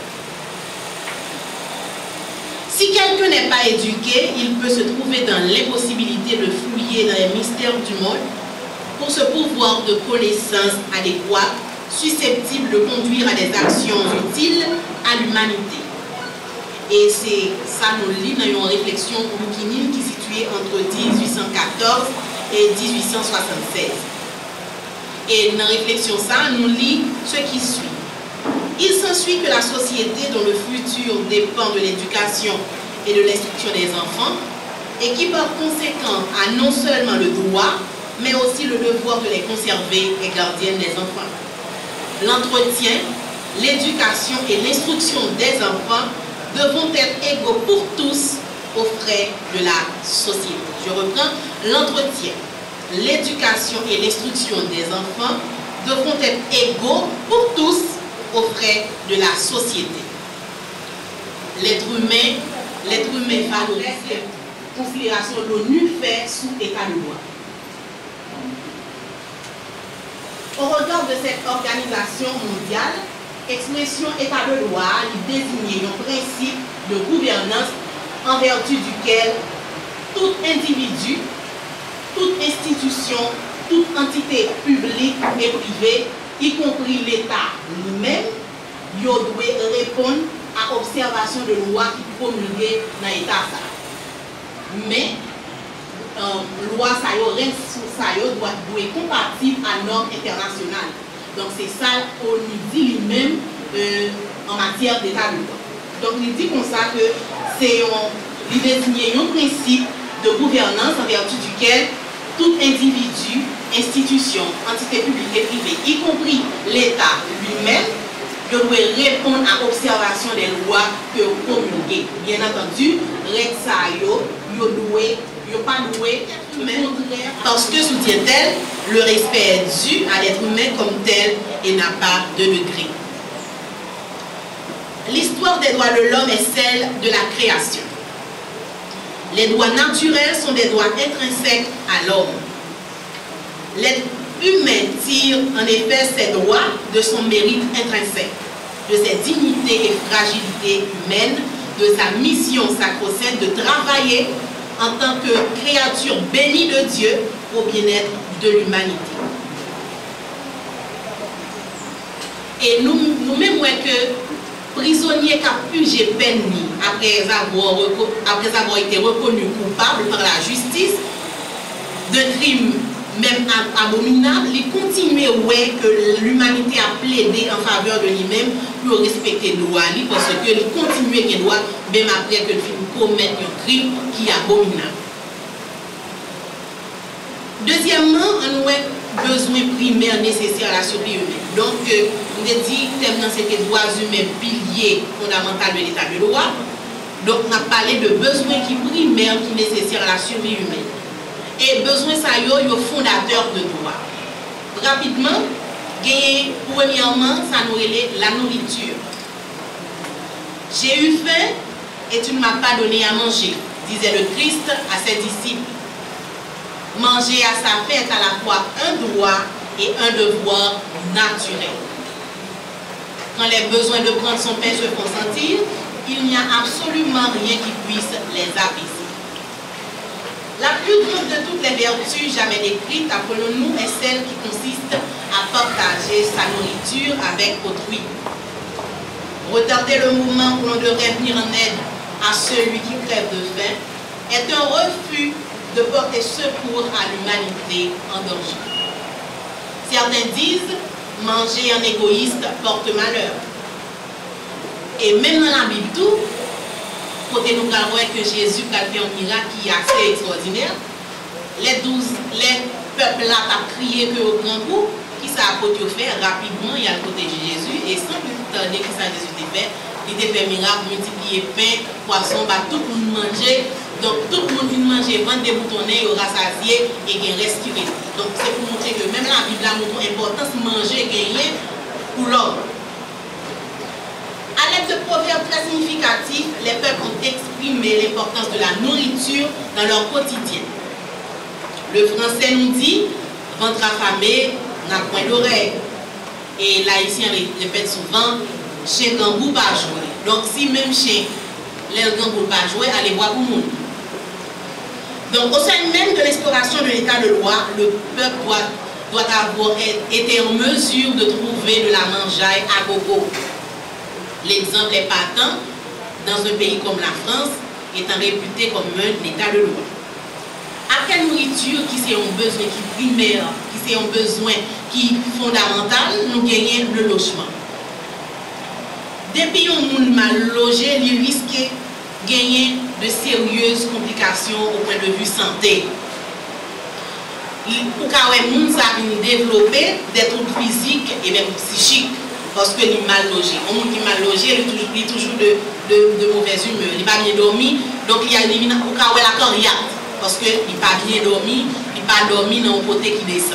Si quelqu'un n'est pas éduqué, il peut se trouver dans l'impossibilité de fouiller dans les mystères du monde pour se pourvoir de connaissances adéquates, susceptibles de conduire à des actions utiles à l'humanité. Et c'est ça nous lit dans une réflexion Loukinine qui est située entre 1814 et 1876. Et dans la réflexion ça, nous lit ce qui suit. Il s'ensuit que la société dont le futur dépend de l'éducation et de l'instruction des enfants et qui par conséquent a non seulement le droit, mais aussi le devoir de les conserver et gardienne des enfants. L'entretien, l'éducation et l'instruction des enfants devront être égaux pour tous aux frais de la société. Je reprends l'entretien. L'éducation et l'instruction des enfants devront être égaux pour tous aux frais de la société. L'être humain valorise considération de l'ONU fait sous état de droit. Au regard de cette organisation mondiale, expression état de droit, il désigne un principe de gouvernance en vertu duquel tout individu, toute institution, toute entité publique et privée, y compris l'État lui-même, doit répondre à l'observation de loi qui promulguée dans l'État. Mais, loi ça doit être compatible à normes internationales. Donc, c'est ça qu'on dit lui-même en matière d'état de droit. Donc, il dit comme ça que c'est il désigne un principe de gouvernance en vertu duquel tout individu, institution, entité publique et privée, y compris l'État lui-même, doit répondre à l'observation des lois que vous promulguez. Bien entendu, parce que, soutient-elle, le respect est dû à l'être humain comme tel et n'a pas de degré. L'histoire des droits de l'homme est celle de la création. Les droits naturels sont des droits intrinsèques à l'homme. L'être humain tire en effet ses droits de son mérite intrinsèque, de ses dignités et fragilités humaines, de sa mission sacro-sainte de travailler en tant que créature bénie de Dieu au bien-être de l'humanité. Et nous-mêmes, que prisonniers qui ont purgé peine après avoir été reconnus coupables par la justice d'un crime même abominable, ils continuent que l'humanité a plaidé en faveur de lui-même pour respecter le droit parce qu'il continue les droits même après que le film commette un crime qui est abominable. Deuxièmement, on a besoin primaire nécessaire à la survie humaine. Donc, on a dit que c'est les droits humains piliers fondamentaux de l'état de droit. Donc, on a parlé de besoins qui primaires qui nécessaires à la survie humaine. Et besoin ça y est fondateur de droit. Rapidement, premièrement, ça nous relève la nourriture. J'ai eu faim et tu ne m'as pas donné à manger, disait le Christ à ses disciples. Manger à sa faim est à la fois un droit et un devoir naturel. Quand les besoins de prendre son pain se font sentir, il n'y a absolument rien qui puisse les apaiser. La plus grande de toutes les vertus jamais décrites, appelons-nous, est celle qui consiste à partager sa nourriture avec autrui. Retarder le mouvement où l'on devrait venir en aide à celui qui crève de faim est un refus de porter secours à l'humanité en danger. Certains disent, manger en égoïste porte malheur. Et même dans la Bible, tout, côté nous avons que Jésus a fait un miracle qui est assez extraordinaire. Les peuples là ont crié que au grand coup, qui ça a fait rapidement, il y a le côté de Jésus, et sans plus tarder que ça Jésus a fait, il a fait un miracle, multiplier pain, poisson, tout le monde manger. Donc tout le monde vient manger, vendre des boutonnets, il aura rassasié et il respirer. Donc c'est pour montrer que même la Bible a montré l'importance de manger et gagner pour l'homme. À l'aide de proverbes très significatifs, les peuples ont exprimé l'importance de la nourriture dans leur quotidien. Le français nous dit, ventre affamé n'a point d'oreille. Et l'haïtien répète souvent, chien gambou pas jouer. Donc si même chien, les gambou pas jouer, allez boire pour monde. Donc au sein même de l'exploration de l'état de droit, le peuple doit avoir été en mesure de trouver de la mangeaille à gogo. L'exemple est patent dans un pays comme la France, étant réputé comme un état de droit. À quelle nourriture qui c'est un besoin qui primaire, qui c'est un besoin qui fondamental, nous gagnons le logement. Depuis un monde mal logé, il risque de gagner de sérieuses complications au point de vue santé. Pour qu'un monde développer des troubles physiques et même psychiques. parce que il est mal logé. Un monde qui est mal logé, il est toujours de mauvaise humeur, il n'est pas bien dormi, donc il y a éliminé au cas où la carrière, parce qu'il n'est pas bien dormi, il n'est pas dormi dans un côté qui descend.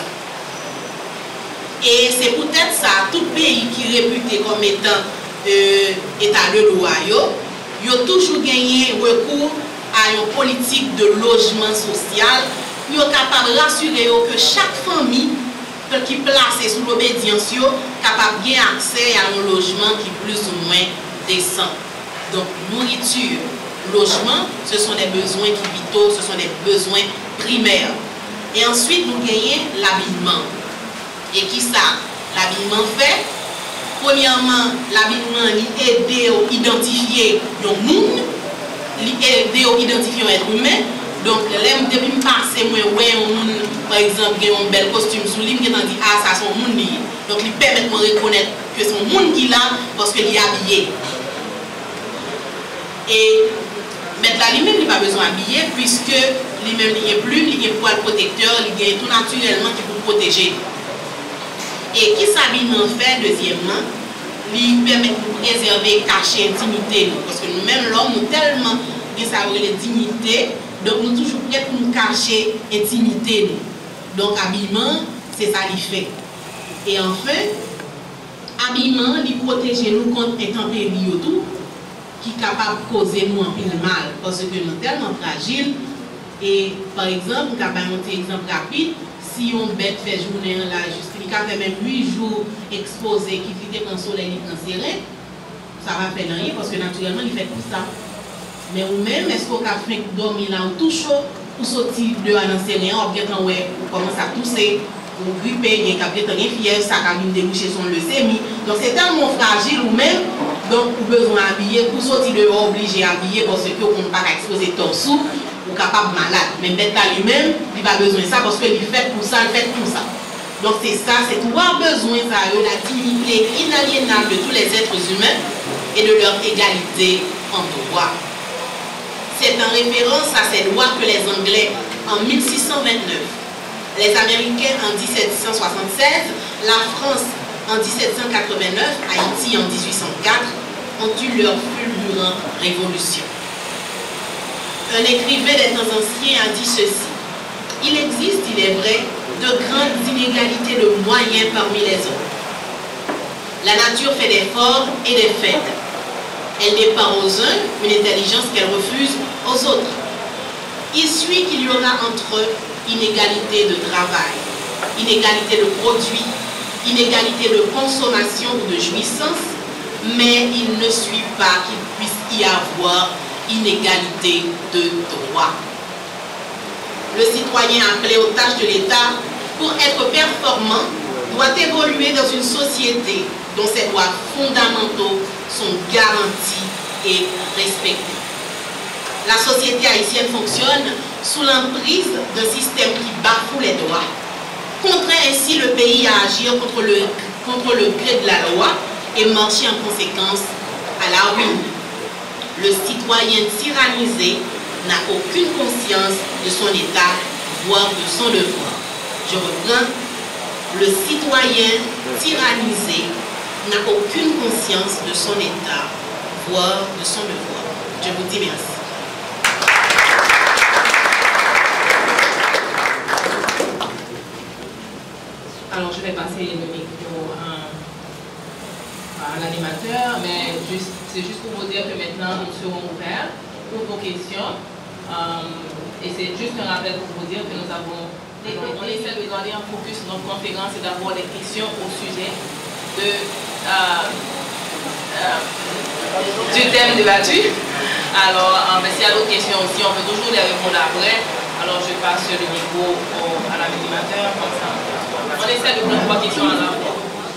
Et c'est peut-être ça, tout pays qui est réputé comme étant état de droit, il a toujours gagné recours à une politique de logement social. Il est capable de rassurer que chaque famille qui est placée sous l'obédience est capable de gagner accès à un logement qui est plus ou moins décent. Donc, nourriture, logement, ce sont des besoins qui vitaux, ce sont des besoins primaires. Et ensuite, nous gagnons l'habillement. Et qui ça? L'habillement fait? Premièrement, l'habillement aide à identifier le monde, aide à identifier l'être humain. Donc, depuis que je passe, par exemple, il y a un bel costume sous lui, qui dit ah, ça c'est un monde. Donc, il permet de me reconnaître que c'est un monde qui est là parce qu'il est habillé. Et mettre la lui-même, il n'a pas besoin d'habiller, puisque lui-même, il est plume, il est poil protecteur, il est tout naturellement qui peut protéger. Et qui s'habillement fait, deuxièmement, lui permet de préserver, cacher l'intimité. Parce que nous-mêmes, l'homme, nous tellement savoir les dignités, donc nous toujours prêts pour nous cacher l'intimité. Donc, habillement, c'est ça qu'il fait. Et enfin, habillement, il protège nous contre intempéries tout, qui est capable de causer nous un peu de mal. Parce que nous sommes tellement fragiles. Et par exemple, nous avons un exemple rapide. Si on bête fait journée là, il fait même 8 jours exposé, qui fait quand le soleil est serré, ça va faire rien parce que naturellement il fait tout ça. Mais ou même, est-ce qu'on a fait dormir là tout chaud, ou sortir de un serré, ou bien quand on commence à tousser, ou gripper, il y a une fièvre, ça va déboucher son leucémie. Donc c'est tellement fragile ou même, donc vous besoin d'habiller, pour sortir dehors, obligé d'habiller parce que vous ne pouvez pas exposer torse ou capable malade. Mais bête là lui-même, il n'a pas besoin de ça parce qu'il fait pour ça, il fait tout ça. Donc c'est ça, c'est pouvoir besoin de la dignité inaliénable de tous les êtres humains et de leur égalité en droit. C'est en référence à ces lois que les Anglais, en 1629, les Américains en 1776, la France en 1789, Haïti en 1804, ont eu leur fulgurante révolution. Un écrivain des temps anciens a dit ceci: il existe, il est vrai, de grandes inégalités de moyens parmi les hommes. La nature fait des forts et des faibles. Elle dépend aux uns une intelligence qu'elle refuse aux autres. Il suit qu'il y aura entre eux inégalité de travail, inégalité de produits, inégalité de consommation ou de jouissance, mais il ne suit pas qu'il puisse y avoir inégalité de droit. Le citoyen appelé aux tâches de l'État, pour être performant, doit évoluer dans une société dont ses droits fondamentaux sont garantis et respectés. La société haïtienne fonctionne sous l'emprise d'un système qui bafoue les droits, contraint ainsi le pays à agir contre le gré de la loi et marcher en conséquence à la ruine. Le citoyen tyrannisé n'a aucune conscience de son état, voire de son devoir. Je reprends, le citoyen tyrannisé n'a aucune conscience de son état, voire de son devoir. Je vous dis merci. Alors, je vais passer le micro à l'animateur, mais c'est juste pour vous dire que maintenant, nous serons ouverts pour vos questions. Et c'est juste un rappel pour vous dire que nous avons... On essaie de garder un focus sur notre conférence et d'avoir des questions au sujet du thème débattu. Alors, s'il y a d'autres questions aussi, on peut toujours les répondre après. Alors, je passe le micro à l'animateur comme ça. On essaie de prendre 3 questions à la fois.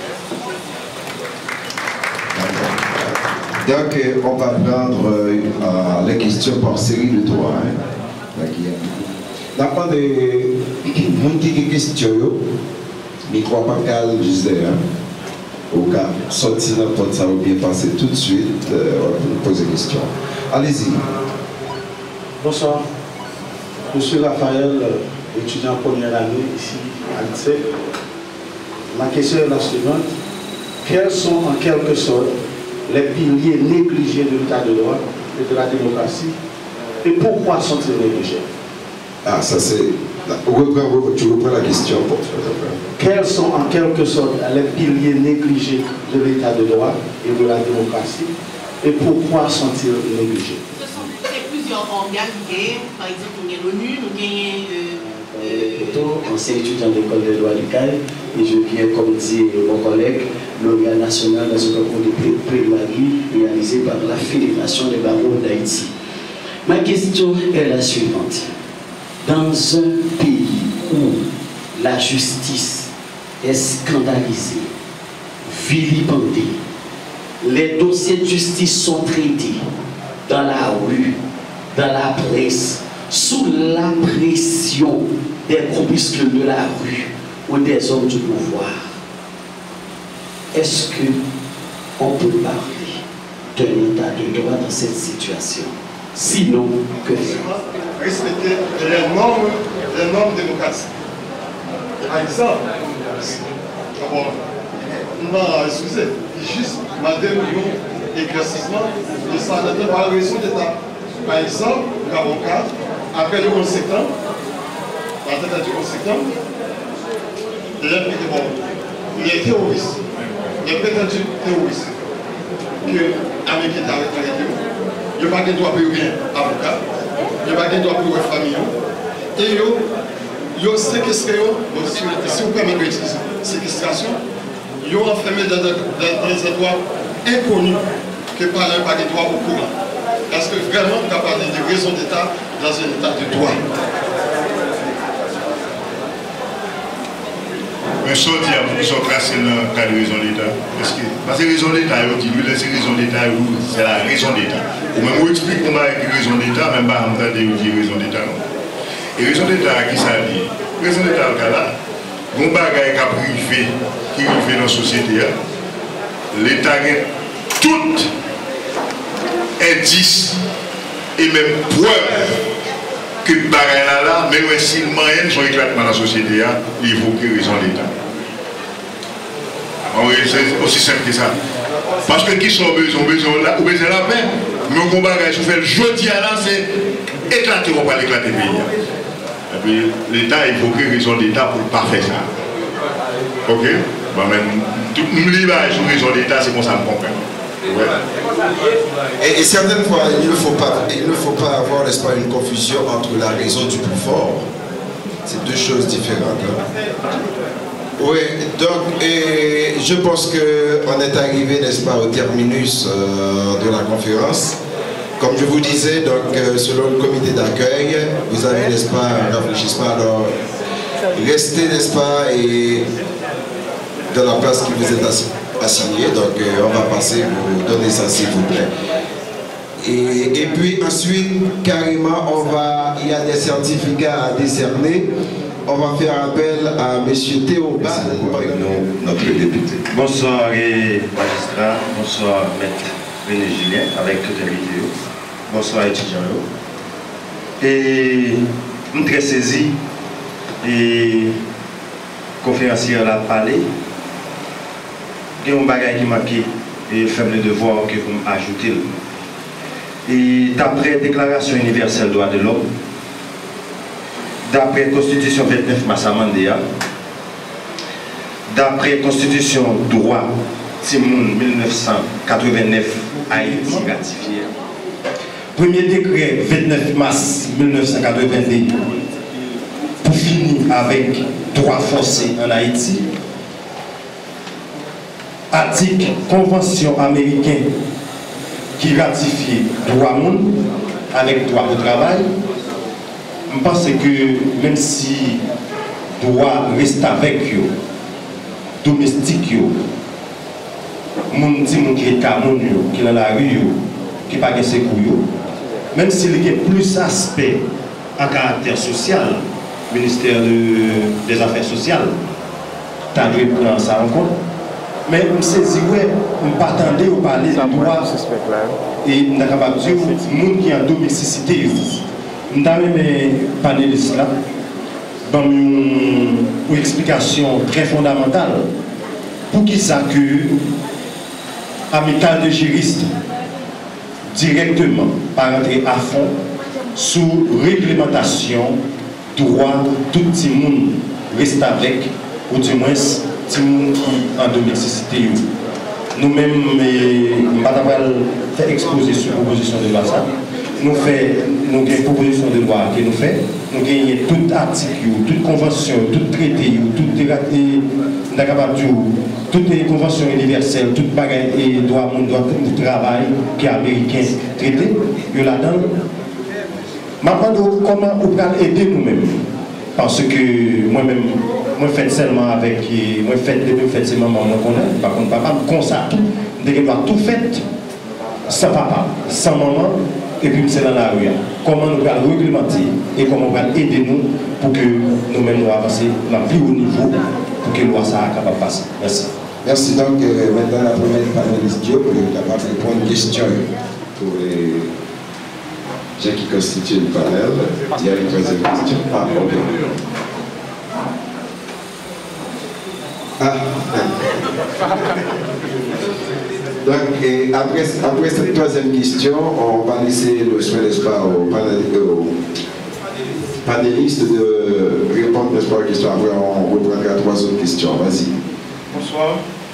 Donc, on va prendre les questions par série de 3. D'après des questions, micro pas calme, juste au cas sortir dans porte, ça va bien passer tout de suite pour poser des questions. Allez-y. Bonsoir. Monsieur Raphaël, étudiant en première année ici à l'INSEC. Ma question est la suivante. quels sont en quelque sorte les piliers négligés de l'état de droit et de la démocratie et pourquoi sont-ils négligés? Ah, ça c'est... Tu reprends la question. Quels sont en quelque sorte les piliers négligés de l'état de droit et de la démocratie et pourquoi sont-ils négligés? Ce sont plusieurs organes qui, par exemple, nous avons l'ONU, nous avons... ancien étudiant de l'école de droit du CAI, et je viens, comme dit mon collègue, l'organe national dans un concours de plaidoirie réalisé par la Fédération des barreaux d'Haïti. Ma question est la suivante. Dans un pays où la justice est scandalisée, vilipendée, les dossiers de justice sont traités dans la rue, dans la presse, sous la pression des groupuscules de la rue ou des hommes du pouvoir, est-ce qu'on peut parler d'un état de droit dans cette situation? Sinon, que faire? Respecter les normes démocratiques. Par exemple, excusez, juste madame un éclaircissement de ça dans la raison d'État. Par exemple, l'avocat, après le 11 septembre, la date du 11 septembre, il est terroriste, il est prétendu terroriste, que l'Amérique est arrêté. Il n'y a pas de droit pour rien avocat, il n'y a pas de droit pour famille. Et il y a séquestré, si vous permettez d'utiliser séquestration, ils ont enfermé dans des endroits inconnus que par un pas de droit au courant. Parce que vraiment, on a parlé de raison d'État dans un état de droit. Un sortir pour se tracer dans le cas de raison d'État. Parce que raison d'État, c'est raison d'État, c'est la raison d'État. Ou même, on explique comment il y a raison d'État, même pas en train de dire raison d'État. Et raison d'État, qui ça dit? Raison d'État, le cas là, on a des cas privés qui vivent dans la société. L'État a tout indice et même preuve que là, même si le moyen sont éclatement dans la société, il faut que raison d'État. C'est aussi simple que ça. Parce que qui sont besoin de la paix, mais on combat ce qu'on fait le jeudi à là, c'est éclater, on va pas l'éclater le pays. Et puis l'État, il faut que raison d'État pour ne pas faire ça. Ok? Bon, même, nous livrer sur raison d'État, c'est comme ça me comprend. Ouais. Et certaines fois, il ne faut pas avoir, n'est-ce pas, une confusion entre la raison du plus fort. C'est deux choses différentes. Hein. Oui, donc, et je pense qu'on est arrivé, n'est-ce pas, au terminus de la conférence. Comme je vous disais, donc, selon le comité d'accueil, vous avez, n'est-ce pas, un réfléchissement. Alors, restez, n'est-ce pas, et dans la place qui vous est assignée. Donc, on va passer, vous donner ça, s'il vous plaît. Et puis ensuite, carrément, il y a des certificats à décerner. On va faire appel à M. Théo Bal, notre député. Bonsoir, magistrat. Bonsoir, maître René Julien, avec toute invité. Bonsoir, étudiants. Et nous sommes très saisis. Et conférencier a parlé. Il y a un bagage qui marqué et faible devoir que vous ajoutez. Et d'après la Déclaration universelle des droits de l'homme, d'après la Constitution 29 Massa Mandéa, d'après la Constitution droit Timoun 1989 Haïti ratifié, premier décret 29 mars 1982 pour finir avec droit forcé en Haïti, article Convention américaine qui ratifie droit monde avec droit au travail. Je pense que même si droit reste avec eux, domestique, moun qui est camoun, qui est dans la rue, qui n'est pas de secours, même s'il y a plus d'aspects à caractère social, le ministère des Affaires sociales, tu as dû prendre ça en compte. Mais je me saisis, je ne pas attendre ou parler de droit et je suis capable de dire que les gens qui ont domesticité, je ne même panélistes là, dans une explication très fondamentale pour qui ça que Amical de juristes directement par entrer à fond sous réglementation droit tout le monde reste avec ou du moins tout le monde qui en domesticité. Nous-mêmes, nous avons fait exposer sur proposition de loi ça. Nous avons une proposition de loi que nous faisons. Nous avons tout article, toute convention, tout traité, toutes les conventions universelles, toutes bagages et droit du travail qui est américain traité. Nous là-dedans. Maintenant, comment on peut aider nous-mêmes? Parce que moi-même, moi fais seulement avec, moi fais seulement moi connais, par contre papa, comme ça, je dois tout faire sans papa, sans maman, et puis c'est dans la rue. Comment nous allons réglementer et comment on va aider nous pour que nous-mêmes nous avancions dans le plus haut niveau pour que loi soit capable de passer. Merci. Merci. Donc maintenant la première panéliste Dieu pour capable de répondre aux questions pour les gens qui constituent le panel. Il y a une troisième question. Ah, ok. Ah. Donc, après cette troisième question, on va laisser le soin d'espoir aux panélistes de répondre d'espoir aux questions. Après, on reprendra 3 autres questions. Vas-y. Bonsoir.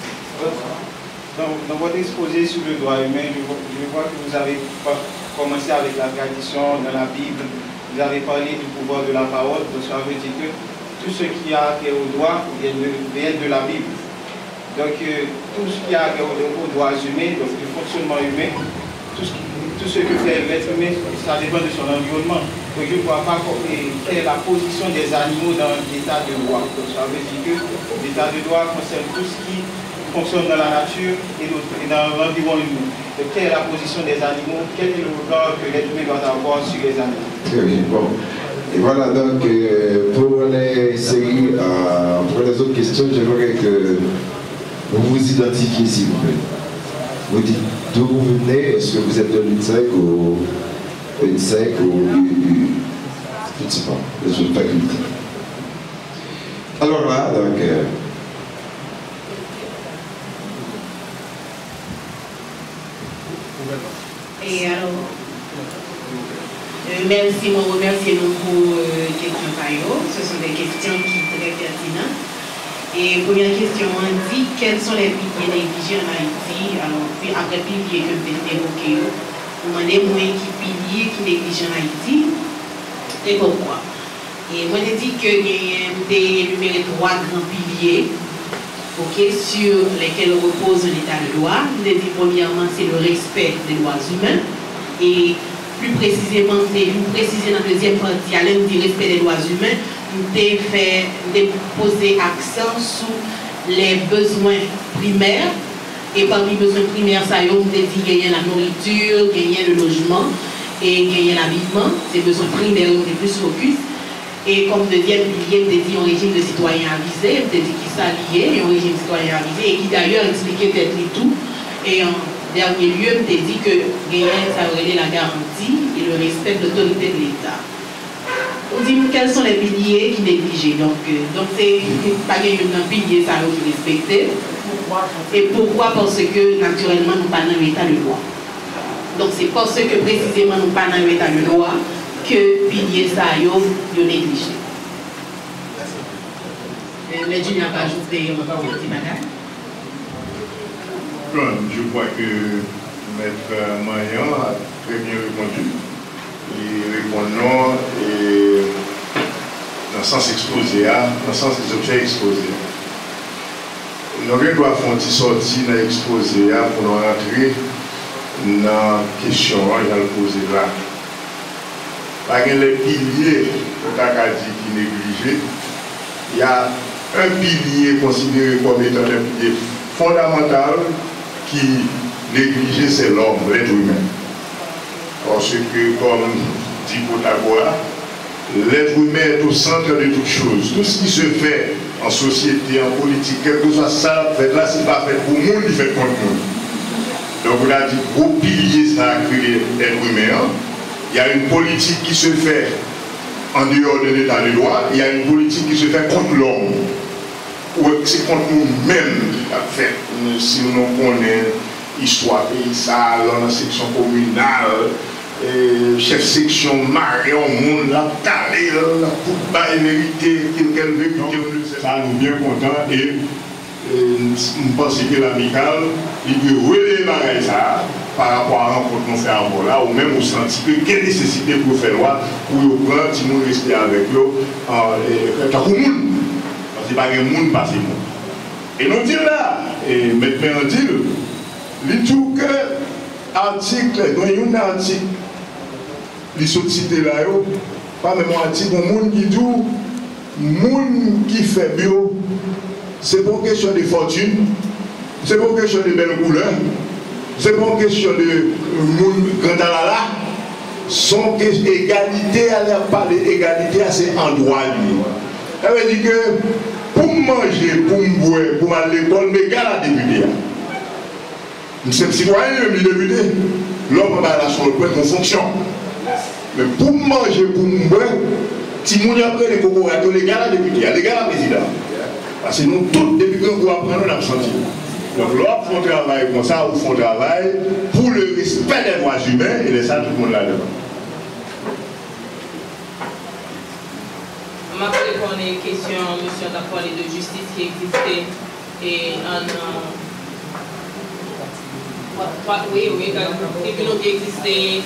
Dans votre exposé sur le droit humain, je vois que vous avez commencé avec la tradition dans la Bible. Vous avez parlé du pouvoir de la parole. Donc, ça veut dire que tout ce qui a trait au droit vient de la Bible. Donc, tout ce qui a trait aux droits humains, donc du fonctionnement humain, tout ce que fait l'être humain, ça dépend de son environnement. Donc, je ne vois pas quelle est la position des animaux dans l'état de droit. Donc, ça veut dire que l'état de droit concerne tout ce qui fonctionne dans la nature et dans l'environnement. Donc, quelle est la position des animaux? Quel est le regard que l'être humain doit avoir sur les animaux? Très bien, bon. Et voilà, donc, pour les séries, pour les autres questions, j'aimerais que vous vous identifiez, s'il vous plaît. Vous dites d'où vous venez, est-ce que vous êtes de l'UNICEF ou UNICEF ou je ne sais pas, les autres facultés. Alors là, donc. Et alors, merci, moi remercie nous pour questions paillot. Ce sont des questions qui sont très pertinentes. Et première question, on dit quels sont les piliers négligés en Haïti. Alors, puis après piliers que vous avez évoqués, vous demandez moins qui piliers qui négligent en Haïti et pourquoi. Et moi, je dis que j'ai énuméré 3 grands piliers sur lesquels repose l'état de droit. Je dis premièrement, c'est le respect des droits humains. Et plus précisément, c'est vous préciser dans la deuxième partie, à l'aide du respect des droits humains, de poser accent sur les besoins primaires. Et parmi les besoins primaires, ça y est, on dit gagner la nourriture, gagner le logement et gagner l'habillement. Ces besoins primaires, on est plus focus. Et comme deuxième pilier, on dit un régime de citoyens avisés, on dit qui s'alliait, un régime de citoyens avisés, et qui d'ailleurs expliquait peut-être tout. Et en dernier lieu, on dit que gagner, ça aurait la garantie et le respect de l'autorité de l'État. On dit quels sont les piliers qui négligent. Donc c'est pas un pilier, ça doit être respecté. Et pourquoi? Parce que naturellement, nous pas dans l'état de droit. Donc c'est parce que précisément, nous pas dans l'état de droit que pilier ça yo négligé. Les juniors pas ajouté un petit bagage. Je crois que Maître Mayan a très bien répondu. Il répond non et dans le sens exposé, dans le sens des objets exposés. Nous devons faire un petit sorti dans l'exposé pour nous rentrer dans la question qu'il a posée là. Par exemple, les piliers qui négligés, il y a un pilier considéré comme étant un pilier fondamental qui négligé, c'est l'homme, l'être humain. Parce que, comme dit Protagoras, l'être humain est au centre de toute chose. Tout ce qui se fait en société, en politique, quel que soit ça, là, c'est pas fait pour nous, il fait contre nous. Donc, on a dit, gros pilier, ça a créé l'être humain. Il y a une politique qui se fait en dehors de l'état de droit, il y a une politique qui se fait contre l'homme. c'est contre nous-mêmes en fait. Si nous connaissons l'histoire pays, ça, dans la section communale, chef section maré au monde, la calé, la coupe baille vérité, qu'elle veut, ça nous bien content et nous pensons que l'amical, il peut relever ça par rapport à la rencontre nous fait avant là, ou même au senti que quelle nécessité pour faire loi, pour prendre, si nous rester avec eux, tant que monde, parce qu'il n'y a pas de monde passer. Et nous disons là, et maintenant on dit, il dit que article, dans un article, les sociétés là, pas même un article, un monde qui dit, monde qui fait bio, c'est pour question de fortune, c'est pour question de belles couleurs, c'est pour question de monde grand là, son égalité, à leur parler égalité, c'est en droit. Ça veut dire que pour manger, pour boire, pour aller à l'école, mais égal à député. C'est citoyen, le député. L'homme va là sur le point de fonction. Mais pour manger, pour boire, si nous avons pris les cocos, l'égal à député, l'égal à président. Parce que nous tous, depuis que nous apprenons, on a senti. Donc là, on fait un travail comme ça, on fait un travail pour le respect des droits humains, et c'est ça tout le monde là-dedans. Je m'a répondu à une question, monsieur, a parlé de justice qui existait et oui, tribunaux qui existait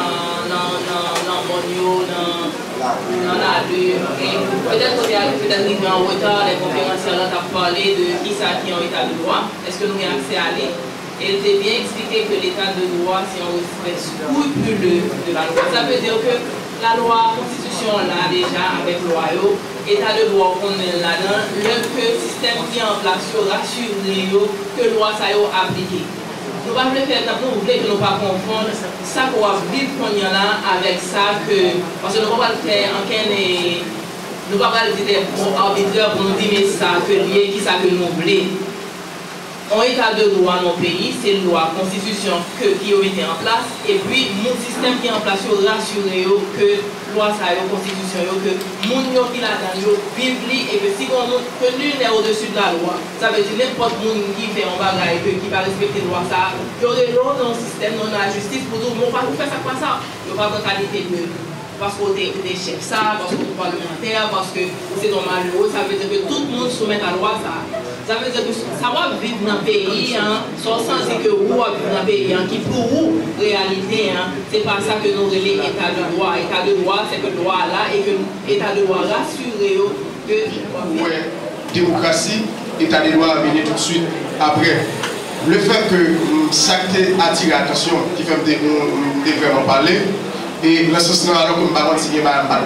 dans Bonio, dans la rue. Peut-être qu'on est arrivé en retard, les conférenciers ont parlé de qui ça qui est en état de droit. Est-ce que nous avons accès à aller? Et il était bien expliqué que l'état de droit, c'est un respect scrupuleux de la loi. Ça veut dire que la loi, la constitution là déjà avec loi, état de droit qu'on est là-dedans, le système qui est en place rassure que loi ça est appliqué. Nous ne pouvons pas faire nous voulons que nous ne pas confondre ça qu'on va vivre qu'on y en a avec ça que parce que nous ne pouvons pas le faire en qu'un nous ne pouvons pas le dire pour arbitraire pour nous dire mais ça que lié qui ça que nous voulons. En état de droit dans le pays, c'est la loi, constitution qui a été en place, et puis mon système qui est en place, rassuré que la loi, la constitution, que mon qui l'a dans vive et que si on que nul n'est au-dessus de la loi, ça veut dire n'importe monde qui fait un bagage qui va respecter la loi, ça, il y aurait l'autre dans le système, dans la justice, pour dire, on va faire ça quoi ça, il n'y a pas de qualité de. Parce que des chefs, ça, parce que vous parlementaire, parce que c'est normal, ça veut dire que tout le monde soumet à la loi, ça veut dire que ça va vivre dans le pays, sans sentir que vous vivez dans le pays, qui pour vous, réalité, c'est pas ça que nous relèvons état de droit. État de droit, c'est que le droit là, et que l'état de droit rassuré que. Ouais, démocratie, état de droit a venu tout de suite après. Le fait que ça a attiré l'attention, qui fait vraiment parler, et dans ce sens, alors que je ne sais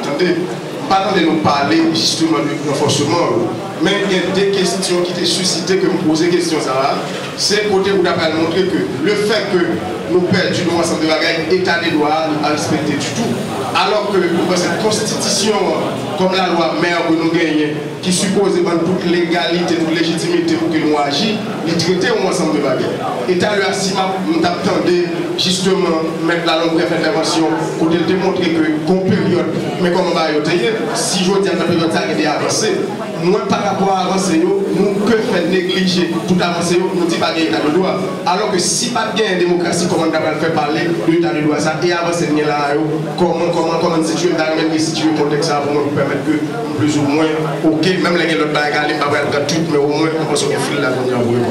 pas de nous parler justement du renforcement, mais il y a des questions qui étaient suscitées, que vous posez question ça, c'est côté où vous avez montré que le fait que nous perdons ensemble de bagages, état des droits à respecter du tout. Alors que cette constitution, comme la loi mère que nous gagnons, qui suppose toute légalité, toute légitimité pour que nous agissions, les traiter ensemble de bagages. État le Assima, nous attendons justement mettre la langue faire intervention pour démontrer que, qu'on période, mais comme on va y aller, si je dis à la période ça a été avancé, moins par rapport à avancer, nous que faire négliger tout avancer, nous disons pas qu'il y a état de droit. Alors que si pas bien une démocratie, comment on va faire parler de l'état de droit ça et avancer là, comment situer dans le même situer le contexte pour nous permettre que plus ou moins, ok, même les autres bagages, pas vraiment tout, mais au moins on pense qu'on file la première.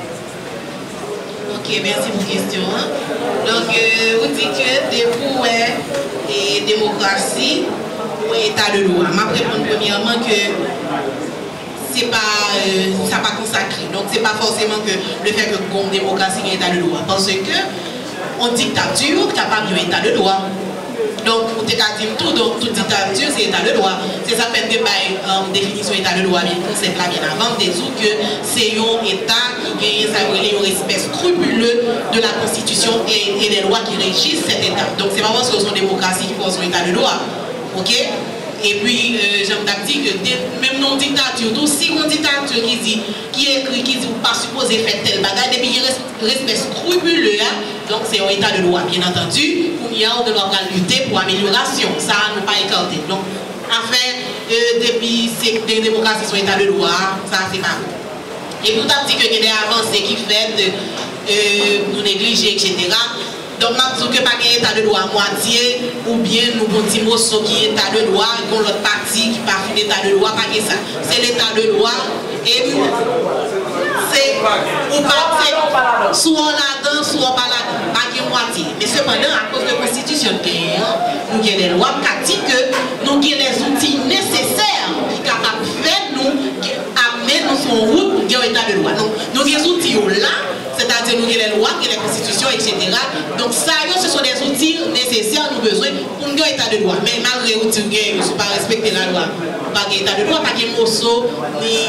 Ok, merci pour la question. Donc, vous dites que des fois, et démocratie ou état de droit. Je vais répondre premièrement que c'est pas, ça pas consacré. Donc, c'est pas forcément que le fait que comme démocratie et état de droit. Parce que en dictature, tu n'as pas un état de droit. Donc, on te dit tout, donc toute dictature, c'est état de droit. C'est ça fait que définition état de droit, mais le concept là bien avant, des autres que c'est un état qui gagne un respect scrupuleux de la constitution et des lois qui régissent cet état. Donc, c'est pas parce que c'est une démocratie qui pose un état de droit. Ok? Et puis, j'aime dire que même non dictature, tout, si on dictature qui écrit, qui dit pas supposé faire tel bagage, depuis qu'il y a un respect scrupuleux, donc c'est un état de droit, bien entendu, pour on doit lutter pour amélioration, ça ne pas écarter. Donc, afin depuis que la démocratie soit état de droit, ça c'est pas bon. Et pour tant que il y a des avancées qui fait nous négliger, etc. Donc, nous ne pouvons pas gagner état de droit à moitié, ou bien nous avons dit qui est état de droit, et qu'on l'autre partie qui part de l'état de droit, pas que ça. C'est l'état de droit, et c'est ou pas, soit on a dedans, soit on pas là, pas que moitié. Mais cependant, à cause de la Constitution, nous avons des lois qui disent que nous avons les outils nécessaires qui sont capables de faire nous, amener nous sur route pour gagner l'état de droit. Donc, nous avons des outils là. C'est-à-dire nous avons les lois, les constitutions, etc. Donc ça, ce sont des outils nécessaires, nous avons besoin pour nous état de droit. Mais malgré les outils, nous ne sommes pas respecter la loi. Pas d'état de droit, pas de morceau, ni...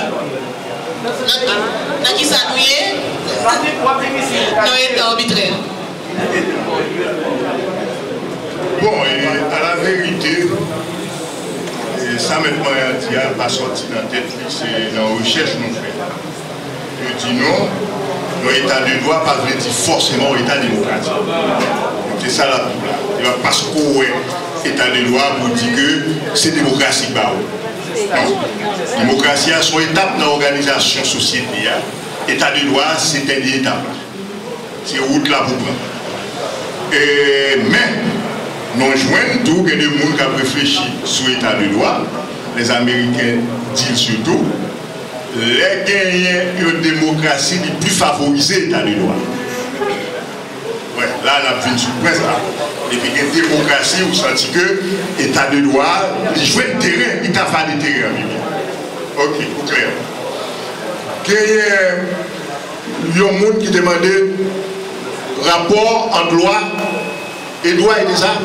Dans qui ça nous est? Dans l'état arbitraire. Bon, et à la vérité, ça maintenant, il n'y a pas sorti dans la tête, c'est dans la recherche nous faisons. Je dis non. L'état de droit pas veut dire forcément l'état démocratique. C'est ça là. Parce que l'état de droit vous dit que c'est démocratie. Non. Démocratie a son étape dans l'organisation société. État de droit, c'est une étape. C'est route là pour prendre. Mais nous joignons tout que des gens qui ont réfléchi sur l'état de droit, les Américains disent surtout. Les gagnants une démocratie les plus favorisée état de droit. Ouais, là, on a vu une surprise là. Et puis, une démocratie, vous sentez que l'état de droit, il joue le terrain, il t'a fait le terrain. Ok, pour clair. Il y a un monde qui demandait rapport entre loi et droit et déjà.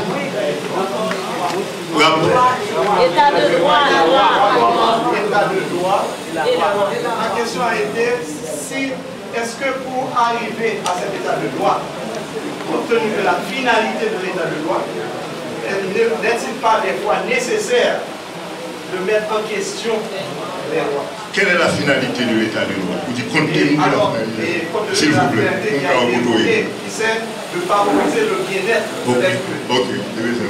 État de droit, la loi. État de droit et la loi. La question a été si est-ce que pour arriver à cet état de droit, compte tenu de la finalité de l'état de droit, n'est-il pas des fois nécessaire de mettre en question les lois? Quelle est la finalité de l'état de droit? Vous dites compte tenu de la s'il vous plaît. Qui c'est de favoriser le bien-être de l'être humain. Ok,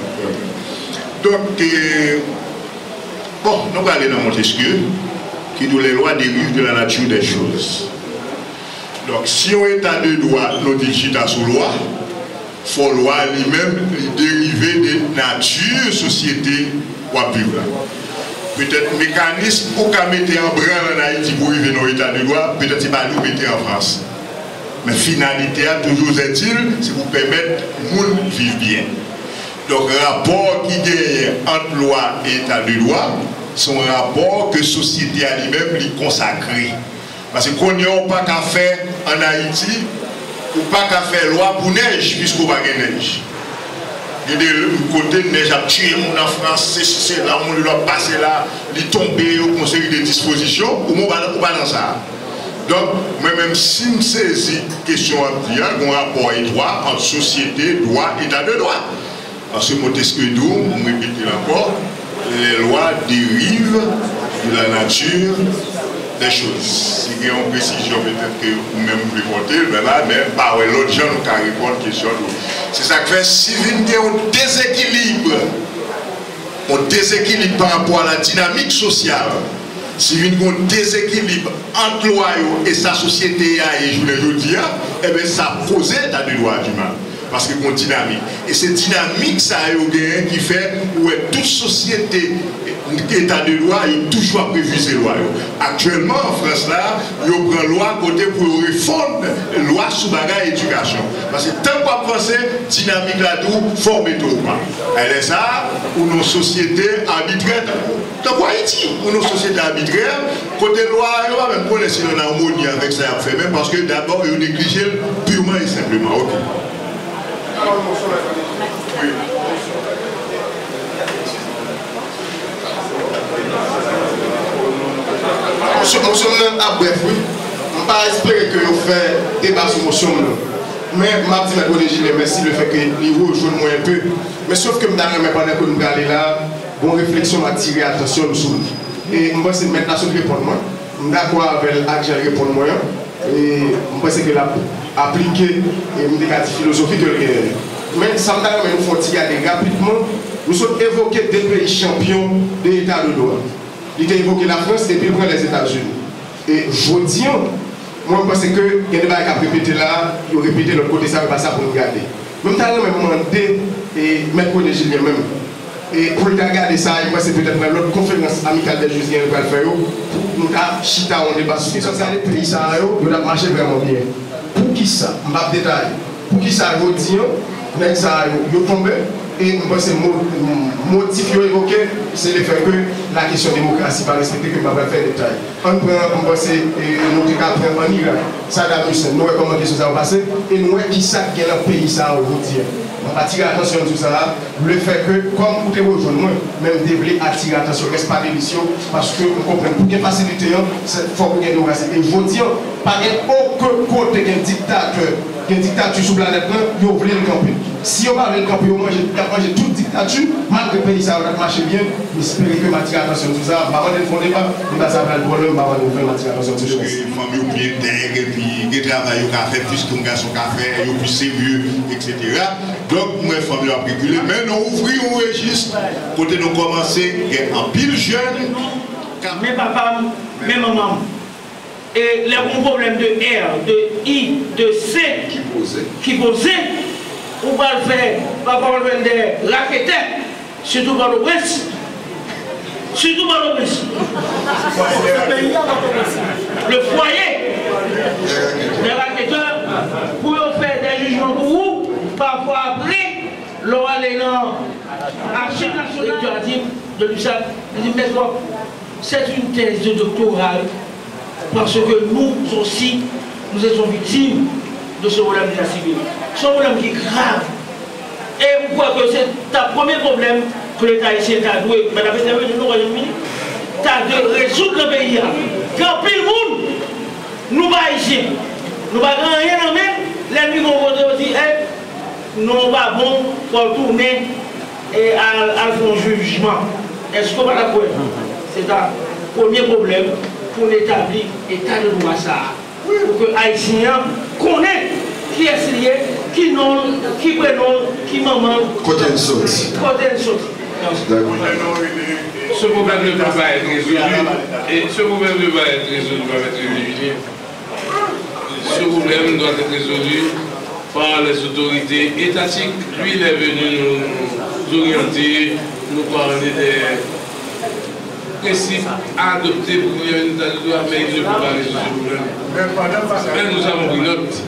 donc, bon, nous allons aller dans Montesquieu, qui dit les lois dérivent de la nature des choses. Donc, si on est état de droit, nous disons sous loi, il faut loi lui-même dériver de nature, société, ou à vivre. Peut-être mécanisme pour qu'on mette en branle en Haïti pour arriver dans l'état de droit, peut-être c'est pas nous mettre en France. Mais finalité, toujours est-il, c'est pour permettre que le monde vive bien. Donc, le rapport qui gagne entre loi et état de droit, c'est un rapport que la société elle-même lui consacre. Parce que qu'on n'a pas qu'à faire en Haïti, ou pas qu'à faire loi pour neige, puisqu'on va gagner neige. Il y a des côtés de neige à tuer en France, c'est là, on doit passer là, il tombe au conseil de disposition, ou on va dans ça. Donc, même si on saisit la question à dire, il y a un rapport étroit entre société, droit et état de droit. Parce que Montesquieu, on répète encore, les lois dérivent de la nature des choses. Si il y a une précision, peut-être que vous-même vous répondez, mais là, même pas l'autre gens qui répondent à la question. C'est ça que fait, si il y a un déséquilibre par rapport à la dynamique sociale, si il y a un déséquilibre entre loi et sa société, et je voulais le dire, eh bien, ça pose l'état de droit humain. Parce qu'il y a une dynamique. Et cette dynamique, ça a eu qui fait où toute société, état de droit, il toujours prévu ces lois. Actuellement, en France, là, il prend loi côté pour réformer loi sous bagage éducation. Parce que tant qu'on pense, dynamique là-dedans, forme tout pas. Elle est ça, ou nos sociétés arbitraires. Tant qu'on Haïti, ou nos sociétés arbitraires, côté loi, il va même pas laisser en harmonie avec ça, même parce que d'abord, il néglige purement et simplement. Ok. Oui. Motion à bref, oui. On ne peut pas espérer que vous faites débat sur motion. Mais je dis merci le fait que vous rejoignez moi un peu. Mais sauf que pendant que nous allons là, bonne réflexion à tirer attention sur nous. Et je pense que maintenant, je vais répondre moi. Je suis d'accord avec l'action de répondre moi. Et je pense que l'appliquer et philosophie que mais ça me permet de nous faire regarder rapidement. Nous sommes évoqués des pays champions de l'état de droit. il a évoqué la France et puis il prend les États-Unis. Et je dis, moi je pense que il y a des choses à répéter là, il répéter l'autre côté, ça ne va pas ça pour nous garder. Même temps, je vais demander et mettre René Julien même. Et pour regarder ça, moi c'est peut-être l'autre conférence amicale des Jusiens qui va le faire pour nous chita on débat sur ça. Les pays ça nous a marché vraiment bien. Pour qui ça? Je ne vais pas détailler. Pour qui ça je dis, ça yo tombé et moi c'est motif évoqué, c'est le fait que la question de démocratie pas respectée que je ne vais pas faire détail. On prend c'est nous avons pris en Irak, Saddam Hussein, nous recommandons que ça va passer et nous qui ça qui est dans le pays ça aujourd'hui. On va attirer attention sur ça, le fait que, comme vous avez rejoint moi, même devez attirer attention, reste pas d'émission, parce que vous comprenez, pour qu'il y ait facilité, il faut qu'il y ait démocratie. Et je vous dis, pas aucun côté qu'un dictature sur la planète, vous voulez le camper. Si on va le camper, vous mangez toute dictature, malgré le pays, ça va marcher bien, mais espérez que vous attirez attention sur ça. Avant de fonder pas, vous allez avoir le problème, vous allez attirer attention sur ça. Les familles ont bien d'aigle, et puis les travail au café, plus qu'un garçon café, ils ont plus sérieux, etc. Donc, moi, famille a préculé, mais nous ouvrons un registre, côté nous commencer, il y a un pile jeune. Mes papas, mes mamans, et les bons problèmes de R, de I, de C qui posaient, on va le faire, pas par le des raquettes, surtout par le prince. Surtout par le prince. Le foyer des raquetteurs, pour faire des jugements pour vous, parfois après, l'on va aller dans l'archive nationale de l'USAP, il dit, mais c'est une thèse de doctorat, parce que nous aussi, nous étions victimes de ce problème de la civile. C'est un problème qui est grave. Et vous croyez que c'est un premier problème que l'État haïtien a doué, mais la PTV du Royaume-Uni, tu as de résoudre le pays. Quand pile monde, nous pas haïtiens, nous pas rien en même, les gens vont voter aussi, nous pas bon pour tourner et à faire un jugement. Est-ce qu'on va d'accord? C'est un premier problème pour établir l'état de droit ça. Pour que les Haïtiens connaissent qui est lié, qui non, qui prénom, qui maman. Côté de sauce. Côté de sauce. Ce problème ne peut pas être résolu. Et ce problème ne va être résolu par être individuel. Ce problème doit être résolu par les autorités étatiques. Lui, il est venu nous orienter, nous parler des principes adoptés pour qu'il y ait un état de droit, mais il ne peut pas résoudre ce problème. Mais nous avons pris note.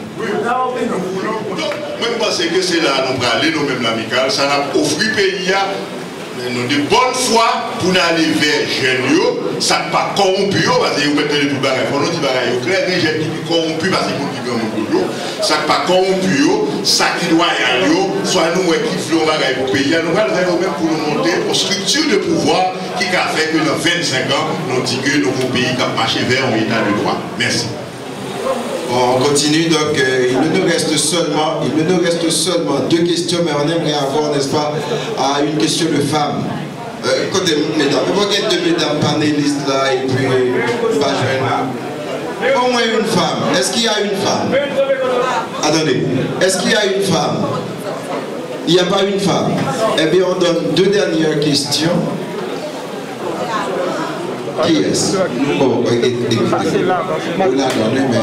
Moi, je pense que c'est là, nous allons aller nous-mêmes l'amicale, ça n'a offert pays nous de bonne foi pour aller vers les jeunes, ça n'est pas corrompu, parce que vous mettez tout le bagage, il faut nous dire clair, les jeunes qui sont corrompus parce qu'ils sont corrompus, ça n'est pas corrompu, ça qui doit y aller, soit nous qui voulons bagage pour le pays, nous allons même pour nous monter aux structures de pouvoir qui a fait que dans 25 ans, nous disons que nos pays ont marché vers un état de droit. Merci. On continue, donc il ne nous reste seulement 2 questions, mais on aimerait avoir, n'est-ce pas, une question de femme. Côté mesdames, il y a 2 mesdames panélistes là, et puis pas jeune. Au moins une femme. Est-ce qu'il y a une femme? Attendez, est-ce qu'il y a une femme? Il n'y a pas une femme. Eh bien, on donne 2 dernières questions. Qui est-ce? Oh, écoutez. On l'a donné, mais...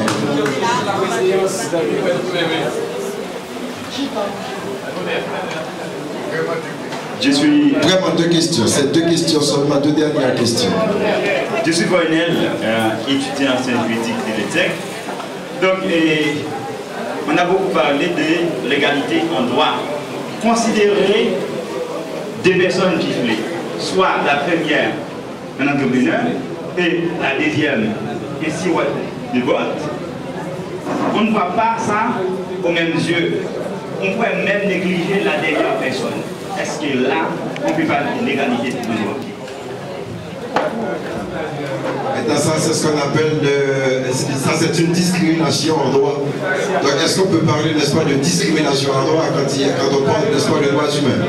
Je suis... Vraiment 2 questions. C'est 2 questions seulement, 2 dernières questions. Je suis Voynel, étudiant en sciences juridiques de l'ETEC. Donc, on a beaucoup parlé de l'égalité en droit. Considérer 2 personnes qui voulaient, soit la première, un entrepreneur, et la deuxième, ici, de vote, on ne voit pas ça aux mêmes yeux. On pourrait même négliger la dernière personne. Est-ce que là, on peut parler de l'égalité de droit? Maintenant, ça, c'est ce qu'on appelle ça, c'est une discrimination en droit. Donc, est-ce qu'on peut parler, n'est-ce pas, de discrimination en droit quand on parle, n'est-ce pas, de droits humains?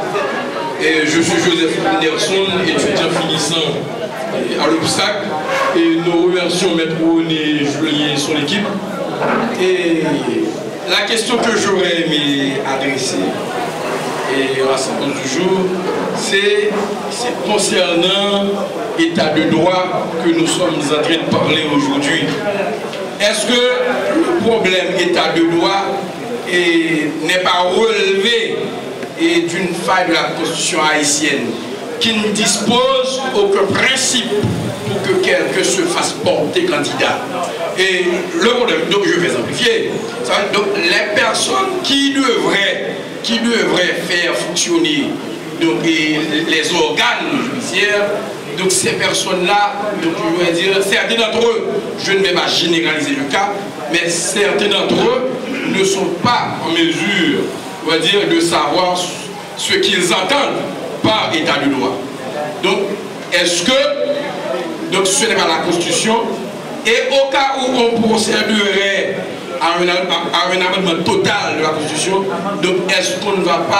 Je suis Joseph Anderson, étudiant finissant à l'obstacle. Et nous remercions Maître René Julien et son équipe. Et la question que j'aurais aimé adresser et à ce du jour, c'est concernant l'état de droit que nous sommes en train de parler aujourd'hui. Est-ce que le problème état de droit n'est pas relevé d'une faille de la Constitution haïtienne qui ne dispose aucun principe pour que quelqu'un se fasse porter candidat? Et le problème, donc je vais simplifier, donc les personnes qui devraient faire fonctionner donc, les organes judiciaires, donc ces personnes-là, donc je vais dire, certains d'entre eux, je ne vais pas généraliser le cas, mais certains d'entre eux ne sont pas en mesure, on va dire, de savoir ce qu'ils entendent par état de droit. Donc, est-ce que donc, ce n'est pas la Constitution? Et au cas où on procéderait à un amendement total de la Constitution, donc est-ce qu'on ne va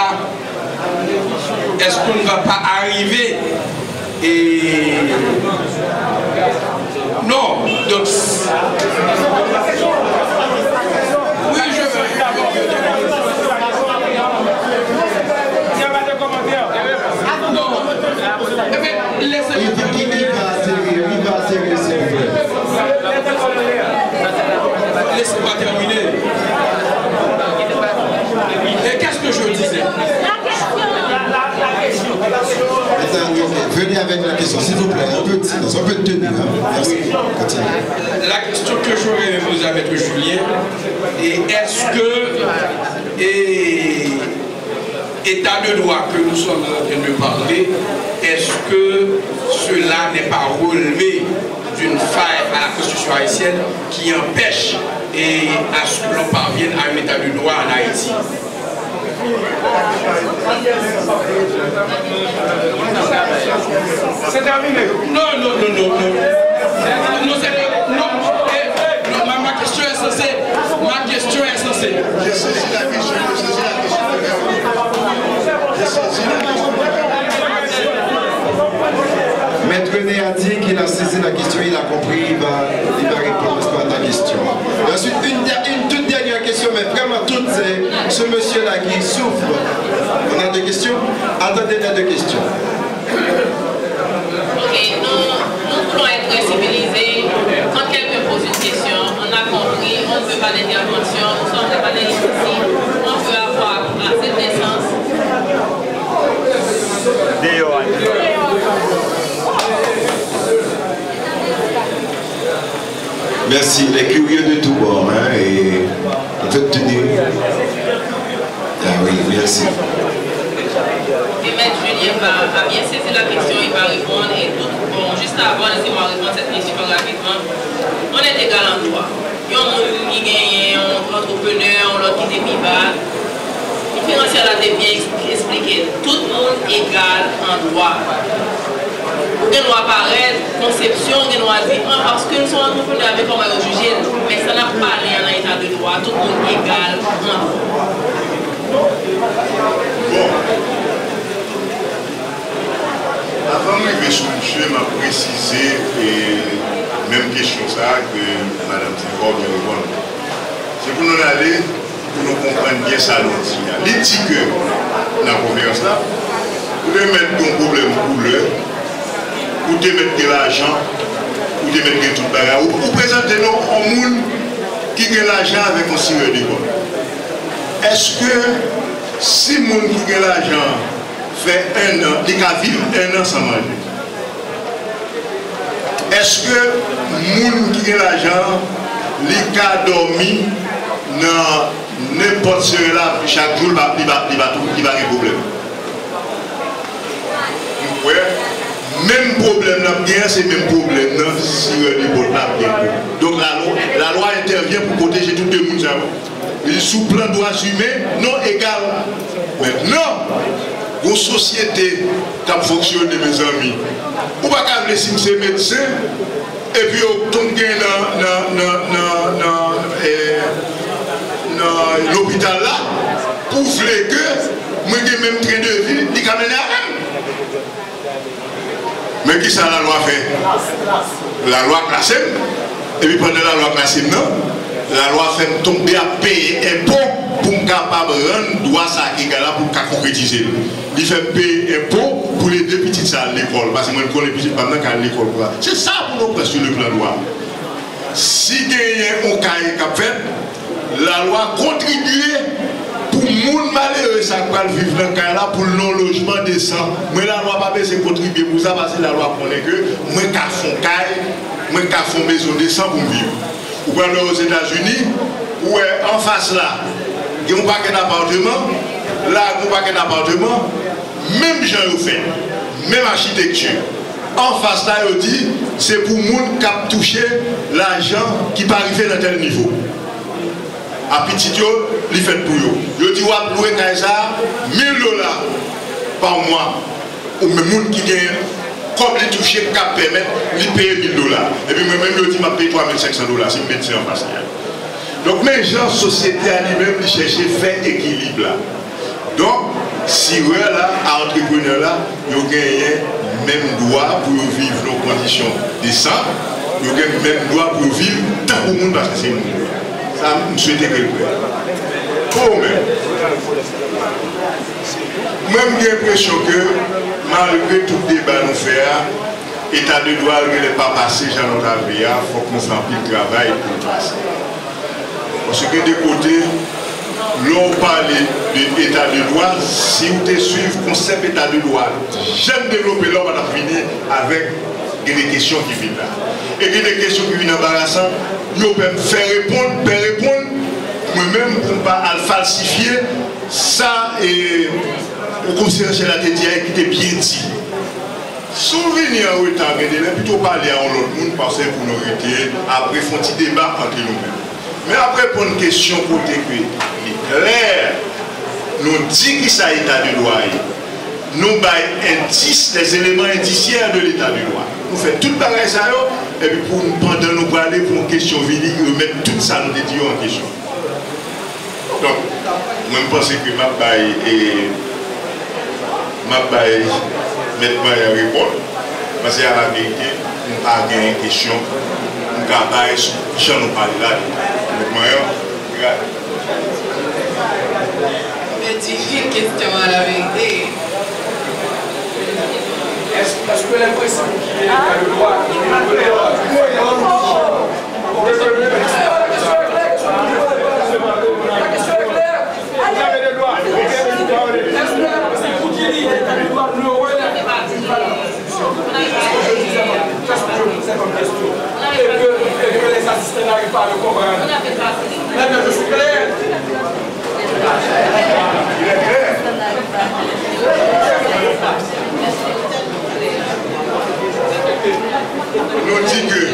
pas arriver et non, donc oui, je veux. Il n'y a pas de commentaire. Non. Laissez-moi terminer. Et qu'est-ce que je disais? Venez avec la question, s'il vous plaît, un peu de tenue. Hein. Merci. Continuez. La question que j'aurais aimé poser à Maître Julien, est-ce que état de droit que nous sommes en train de parler, est-ce que cela n'est pas relevé d'une faille à la Constitution haïtienne qui empêche à ce que l'on parvienne à un état de droit en Haïti? C'est terminé. Non. Ma question est censée. J'ai saisi la question. Maître René a dit qu'il a saisi la question, il a compris, il va répondre à ta question. Et ensuite, une toute dernière question, mais vraiment toute, c'est ce monsieur-là qui souffre. On a des questions? Attendez, il y a deux questions. Ok, nous voulons être civilisés. Quand quelqu'un pose une question, on a compris, on ne veut pas d'intervention, nous sommes des panélistes ici, on veut avoir assez d'essence. Merci, les curieux de tout bord, hein, et votre tenue. Ah oui, merci. Et Maître Julien a bien saisi la question, il va répondre. Et tout, bon, juste avant, laissez-moi répondre cette question rapidement. On est égal en droit. Il y a un monde qui gagne, un entrepreneur, l'autre qui est bas. Le différentiel a été bien expliqué. Tout le monde est égal en droit. Vous avez apparaître, conception, vous avez dit, parce que nous sommes entrepreneurs avec comment juger, mais ça n'a pas l'air dans l'état de droit. Tout le monde est égal en droit. Avant de arriver sur monsieur, m'a précisé et même question ça que Mme Tivor vient répondre. C'est pour nous aller, pour nous comprendre bien ça. Il dit que dans la conférence là, vous devez mettre un problème pour l'heure, vous devez mettre de l'argent, vous devez mettre tout le bagage. Vous présentez nous un monde qui a l'argent avec un sirop d'école. Est-ce que si le monde qui a l'argent fait un an, il va vivre un an sans manger? Est-ce que le monde qui a l'argent, il va dormir dans n'importe ce là, chaque jour, il va avoir un problème? Oui. Même problème là, c'est même problème là, si donc la loi intervient pour protéger tout le monde. Sous plan droits humains, non égal. Maintenant, vos sociétés qui fonctionnent, mes amis, vous ne pouvez pas laisser ces médecins et puis vous tombez dans l'hôpital là pour faire que moi j'ai même train de vie, il a mené à même. Mais qui ça la loi fait? La loi classée. Et puis pendant la loi classée, non, la loi fait tomber à payer impôt pour capable rendre droit ça qui est là pour concrétiser. Il fait payer impôt pour les deux petites à l'école. Parce que moi, je connais les petites pendant qu'à l'école. C'est ça pour nous presque le plan de loi. Si il y a un cas qui fait, la loi contribue pour les gens malheureux qui vivent dans le cas là pour le non-logement décent. Mais la loi pas besoin de contribuer pour ça parce que la loi connaît que moi, je fais une maison décent pour vivre. Ou bien aux États-Unis, où en face là, il y a un paquet d'appartements, là, il y a un paquet d'appartements, même gens ont fait, même architecture. En face là, il dit, c'est pour les gens qui ont touché l'argent qui peut arriver dans tel niveau. À petit yo, il fait pour eux. Il dit, on louer Kaysar $1000 par mois. Ou même les gens qui gagnent, comme les toucher, qui permettent de payer $1000. Et puis moi-même, je dis, je paye $3500, c'est le médecin en face. Donc, mais gens, société à lui-même, ils cherchent à faire équilibre là. Donc, si vous là, à entrepreneur là, vous gagnez même droit pour vivre dans des conditions décentes, vous gagnez même droit pour vivre tant que le monde parce que c'est nous. Ça, je souhaite que le pour même. Même j'ai l'impression que, malgré tout le débat nous fait, l'état de droit n'est pas passé, j'en ai envie, il faut qu'on fasse un peu de travail pour le passer. Parce que de côté, l'on parle de l'état de droit, si vous te suivez le concept d'état de droit, j'aime développer l'homme à finir avec des questions qui viennent là. Et des questions qui viennent embarrassantes, vous pouvez faire répondre, moi-même, pour ne pas falsifier ça et au conseil de la tête qui était bien dit. Souvenir au temps, plutôt parler à l'autre monde, parce que pour nous arrêter, après, il faut un petit débat entre nous-mêmes. Mais après, pour une question côté clair, nous dit qui ça état de droit. Nous baillons les éléments indiciaires de l'état de droit. Nous faisons tout pareil ça, et puis pendant nous parler pour une question vinique, nous mettons tout ça, nous dédions en question. Donc, moi je pense que ma baille maintenant répondre. Parce qu'à la vérité, nous n'avons pas une question, nous n'avons pas nous parler là. Donc, moi, regarde. Mais tu fais une question à la vérité. Est-ce que l'impression qu'il y a le droit comme question et que les assistants n'arrivent pas à le comprendre. Maintenant, je suis clair. Il est clair. Nous dit que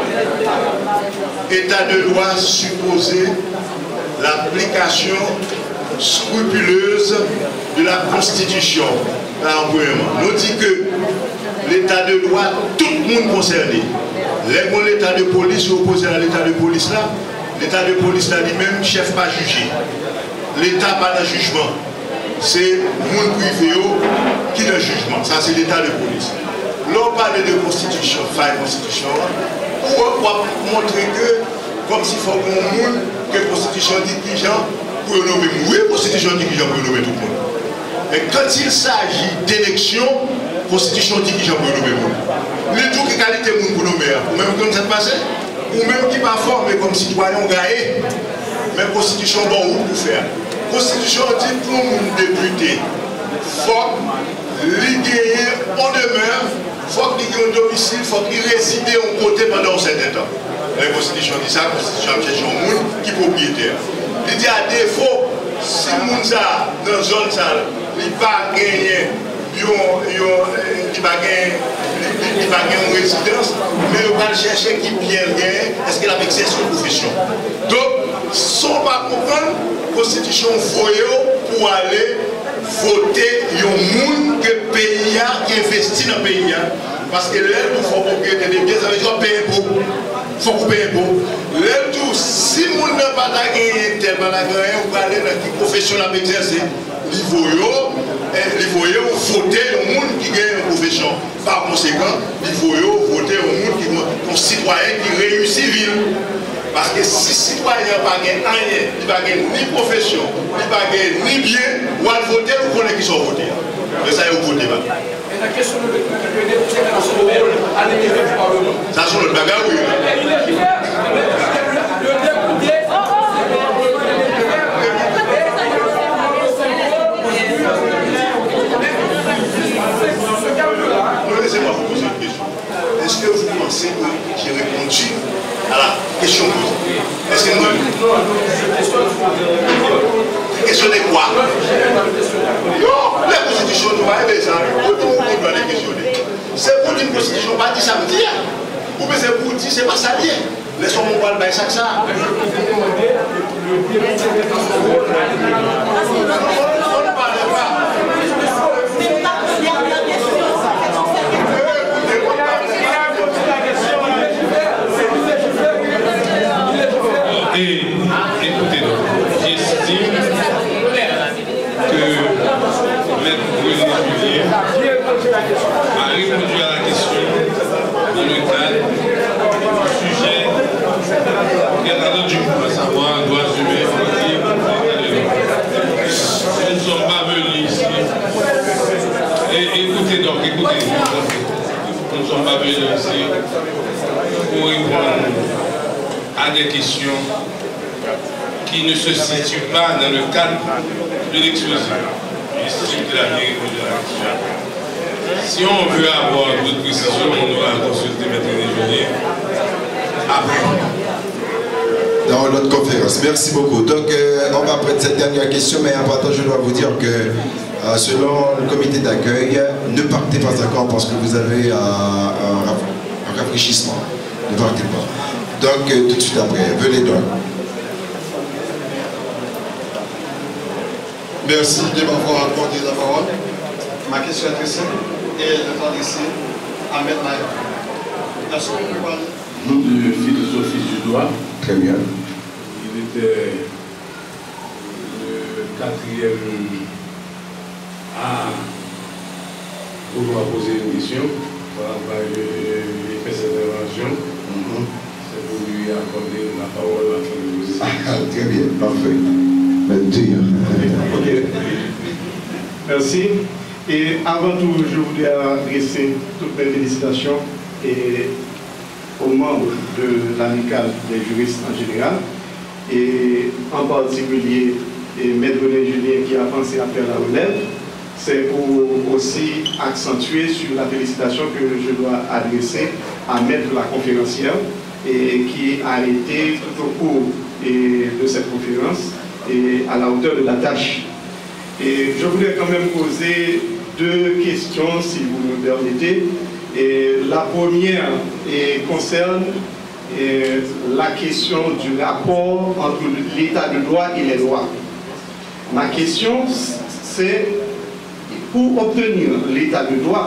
l'état de droit supposé l'application scrupuleuse de la Constitution. Nous dit que l'état de droit, tout le monde concerné. L'état de police opposé à l'état de police là, l'état de police là lui-même, chef pas jugé. L'état pas de jugement. C'est le monde privé qui est le jugement. Ça c'est l'état de police. L'on parle de constitution, faille constitution, pour montrer que, comme s'il faut qu'on monde, que la constitution dit qui gens pour nommer. Oui, la constitution dit qui gens pour nommer tout le monde. Mais quand il s'agit d'élection, la constitution dit qui gens pour nommer tout le monde. Les tout qui qualité pour nommer, ou même comme ça passe, ou même qui pas formé comme citoyen gagné, mais la constitution bon où pour faire. La constitution dit pour le député, faut l'idée en demeure. Il faut qu'il y ait un domicile, il faut qu'il réside au côté pendant un certain temps. La Constitution dit ça, la Constitution cherche un monde qui est propriétaire. Il dit à défaut, si le monde dans la zone, il ne va pas gagner une résidence, mais il va chercher qui bien gagne, est-ce qu'il a exercé une profession. Donc, sans pas comprendre, la Constitution voyait pour aller voter un monde que le pays qui investit dans le pays. Parce que l'aide pour faire propriété des biens, ça veut dire payer impôt. Il faut payer impôt. L'aide tout, si le monde n'a pas gagné tel, pas gagné, on va aller dans une profession à exercer. il faut voter au monde qui gagne une profession. Par conséquent, il faut voter au monde qui est un citoyen qui réussit ville. Parce que si citoyen n'a pas rien, il n'a ni profession, il n'a ni bien, ou à voter, vous connaissez qui sont votés. Mais ça, vous votez pas. Et la question de à l'intérieur du Parlement. Ça, c'est notre bagarre, oui. Laissez-moi vous poser une question. Est-ce que vous pensez que j'ai répondu à la question posée? Est-ce que nous... Questionner quoi? Non, la constitution nous va aider ça. Tout le monde doit les questionner. C'est pour une constitution, pas dit ça me dit. Ou bien c'est pour dire, c'est pas ça bien. Laissons-moi voir le ça que ça. On ne parle pas. Et écoutez donc, j'estime que Maître Bruno Julien a répondu à la question dans le cadre du sujet bien entendu, à savoir droits humains, nous ne sommes pas venus ici. Et écoutez donc, nous ne sommes pas venus ici pour répondre à des questions qui ne se situent pas dans le cadre de l'exposé. J'estime que la bien répondu à la question. Si on veut avoir d'autres précisions, on va consulter Maître Julien après. Dans notre conférence. Merci beaucoup. Donc, on va prendre cette dernière question, mais en partant, je dois vous dire que selon le comité d'accueil, ne partez pas encore parce que vous avez un rafraîchissement. Ne partez pas. Donc, tout de suite après, venez donc. Merci de m'avoir accordé la parole. Ma question est très simple et elle est adressée à M. Maïa. Est-ce que vous pouvez parler? Nom de philosophie du droit. Très bien. Il était le 4e à vouloir poser une question. Voilà, j'ai fait cette intervention. C'est pour lui accorder la parole à son Très bien, parfait. Ok. Merci. Et avant tout, je voudrais adresser toutes mes félicitations aux membres de l'amicale des juristes en général et en particulier Maître Julien qui a pensé à faire la relève. C'est pour aussi accentuer sur la félicitation que je dois adresser à Maître la conférencière et qui a été tout au cours de cette conférence et à la hauteur de la tâche. Et je voudrais quand même poser deux questions, si vous me permettez. Et la première concerne la question du rapport entre l'état de droit et les lois. Ma question, c'est pour obtenir l'état de droit,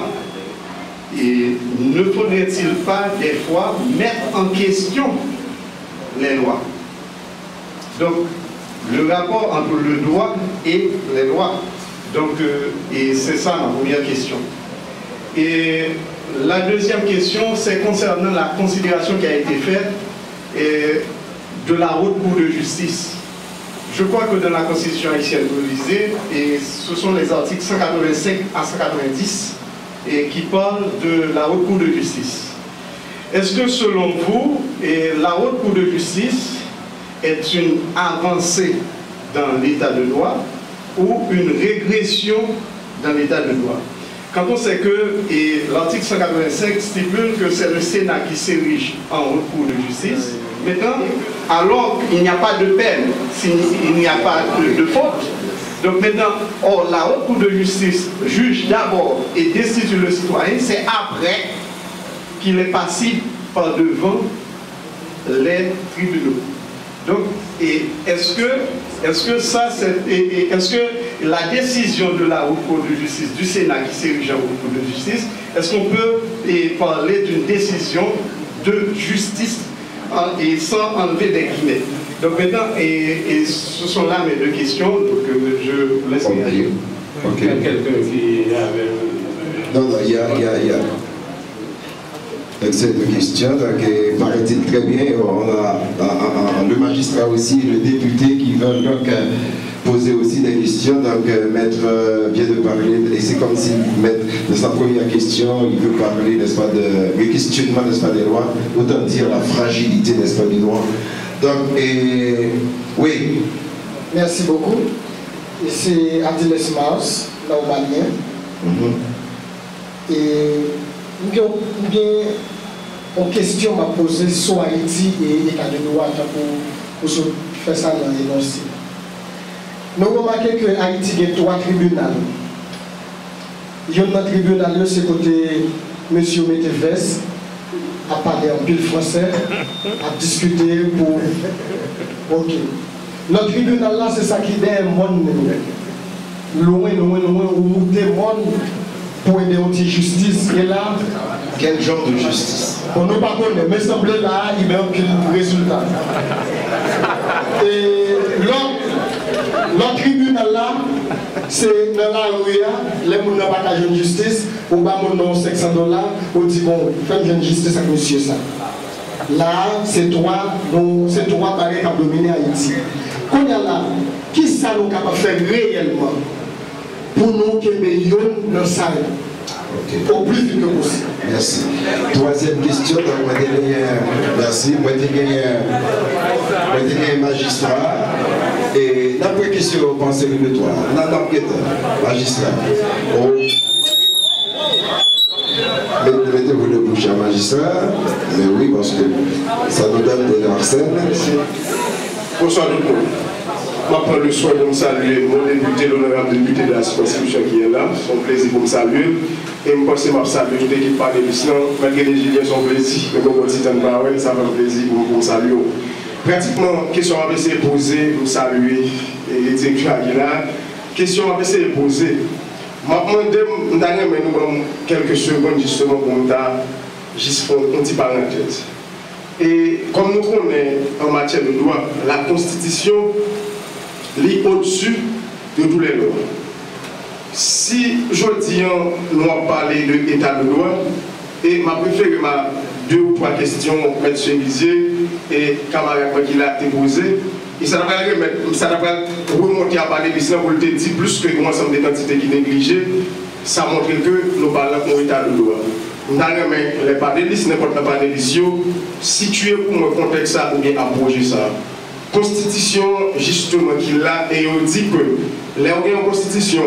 ne faudrait-il pas des fois mettre en question les lois? Donc, le rapport entre le droit et les lois. Donc, et c'est ça ma première question. Et la deuxième question, c'est concernant la considération qui a été faite de la haute cour de justice. Je crois que dans la Constitution haïtienne révisée, et ce sont les articles 185 à 190 qui parlent de la haute cour de justice. Est-ce que selon vous, la haute cour de justice est une avancée dans l'état de droit ou une régression dans l'état de droit? Quand on sait que l'article 185 stipule que c'est le Sénat qui s'érige en haute cour de justice, maintenant, alors qu'il n'y a pas de peine, s'il n'y a pas de faute, donc maintenant, la haute cour de justice juge d'abord et destitue le citoyen, c'est après qu'il est passé par devant les tribunaux. Donc, est-ce que ça, est-ce que la décision de la haute cour de justice, du Sénat qui s'érige en haute cour de justice, est-ce qu'on peut parler d'une décision de justice et sans enlever des guillemets? Donc maintenant, et ce sont là mes deux questions, donc je vous laisse réagir. Quelqu'un qui avait... Non, il y a... Donc c'est une question, donc paraît-il très bien, on a le magistrat aussi, le député qui veulent donc poser aussi des questions, donc maître vient de parler, et c'est comme si maître de sa première question, il veut parler, n'est-ce pas, de questionnement, n'est-ce pas, des lois, autant dire la fragilité, n'est-ce pas, du droit. Donc, oui. Merci beaucoup. C'est Adiles Mars, là au Malien. Et bien, une question m'a posée sur Haïti et les cas de droit pour faire ça dans l'énoncé. Nous remarquons que Haïti a 3 tribunaux. Il y a un tribunal, c'est côté M. Météves, à parler en pile français, à discuter pour... Ok. Notre tribunal là, c'est ça qui est un monde loin, où monter le monde pour aider à justice. Et là, quel genre de justice? On ne peut pas connaître, mais semble là, il y a un résultat. Et l'autre tribunal là, c'est dans la rue, les gens n'ont pas de justice, ou pas mon $500, on dit bon, faites une justice avec monsieur ça. Là, c'est 3 barrières qui ont dominé Haïti. Quand il y a là, qui ça nous capable de faire réellement pour nous que nous dans ça? Au plus vite que possible. Merci. Troisième question, donc, merci. Moi, je magistrat. Et d'après question, vous pensez de toi? Magistrat. Mettez-vous le bouche à magistrat. Mais oui, parce que ça nous donne de l'arsène. Bonsoir tout le monde. Je prends le soin de me saluer mon député, l'honorable député de la circonscription qui est là. C'est un plaisir pour me saluer. Et je pense que je salue toute l'équipe par l'émission. Malgré les gilets, son plaisir. Mais comme on dit, ça fait un plaisir pour me saluer. Pratiquement, question à essayer de poser, vous saluer. Et le directeur Aguilar, question à essayer de poser. Je vais demander quelques secondes justement pour nous juste faire une petite parenthèse. Et comme nous connaissons en matière de droit, la Constitution est au-dessus de tous les lois. Si je dis, nous avons parlé de l'état de droit, et ma préférée, 2 ou 3 questions, M. Vizier et camarade qui l'a posé, et ça n'a pas remonté à parler de ça pour le dire plus que l'ensemble des entités qui négligent, ça montre que nous parlons de l'état de droit. Nous avons les panélistes, n'importe quel panéliste, situé pour un contexte ou bien approcher ça. Constitution, justement, qui l'a, et on dit que les constitution,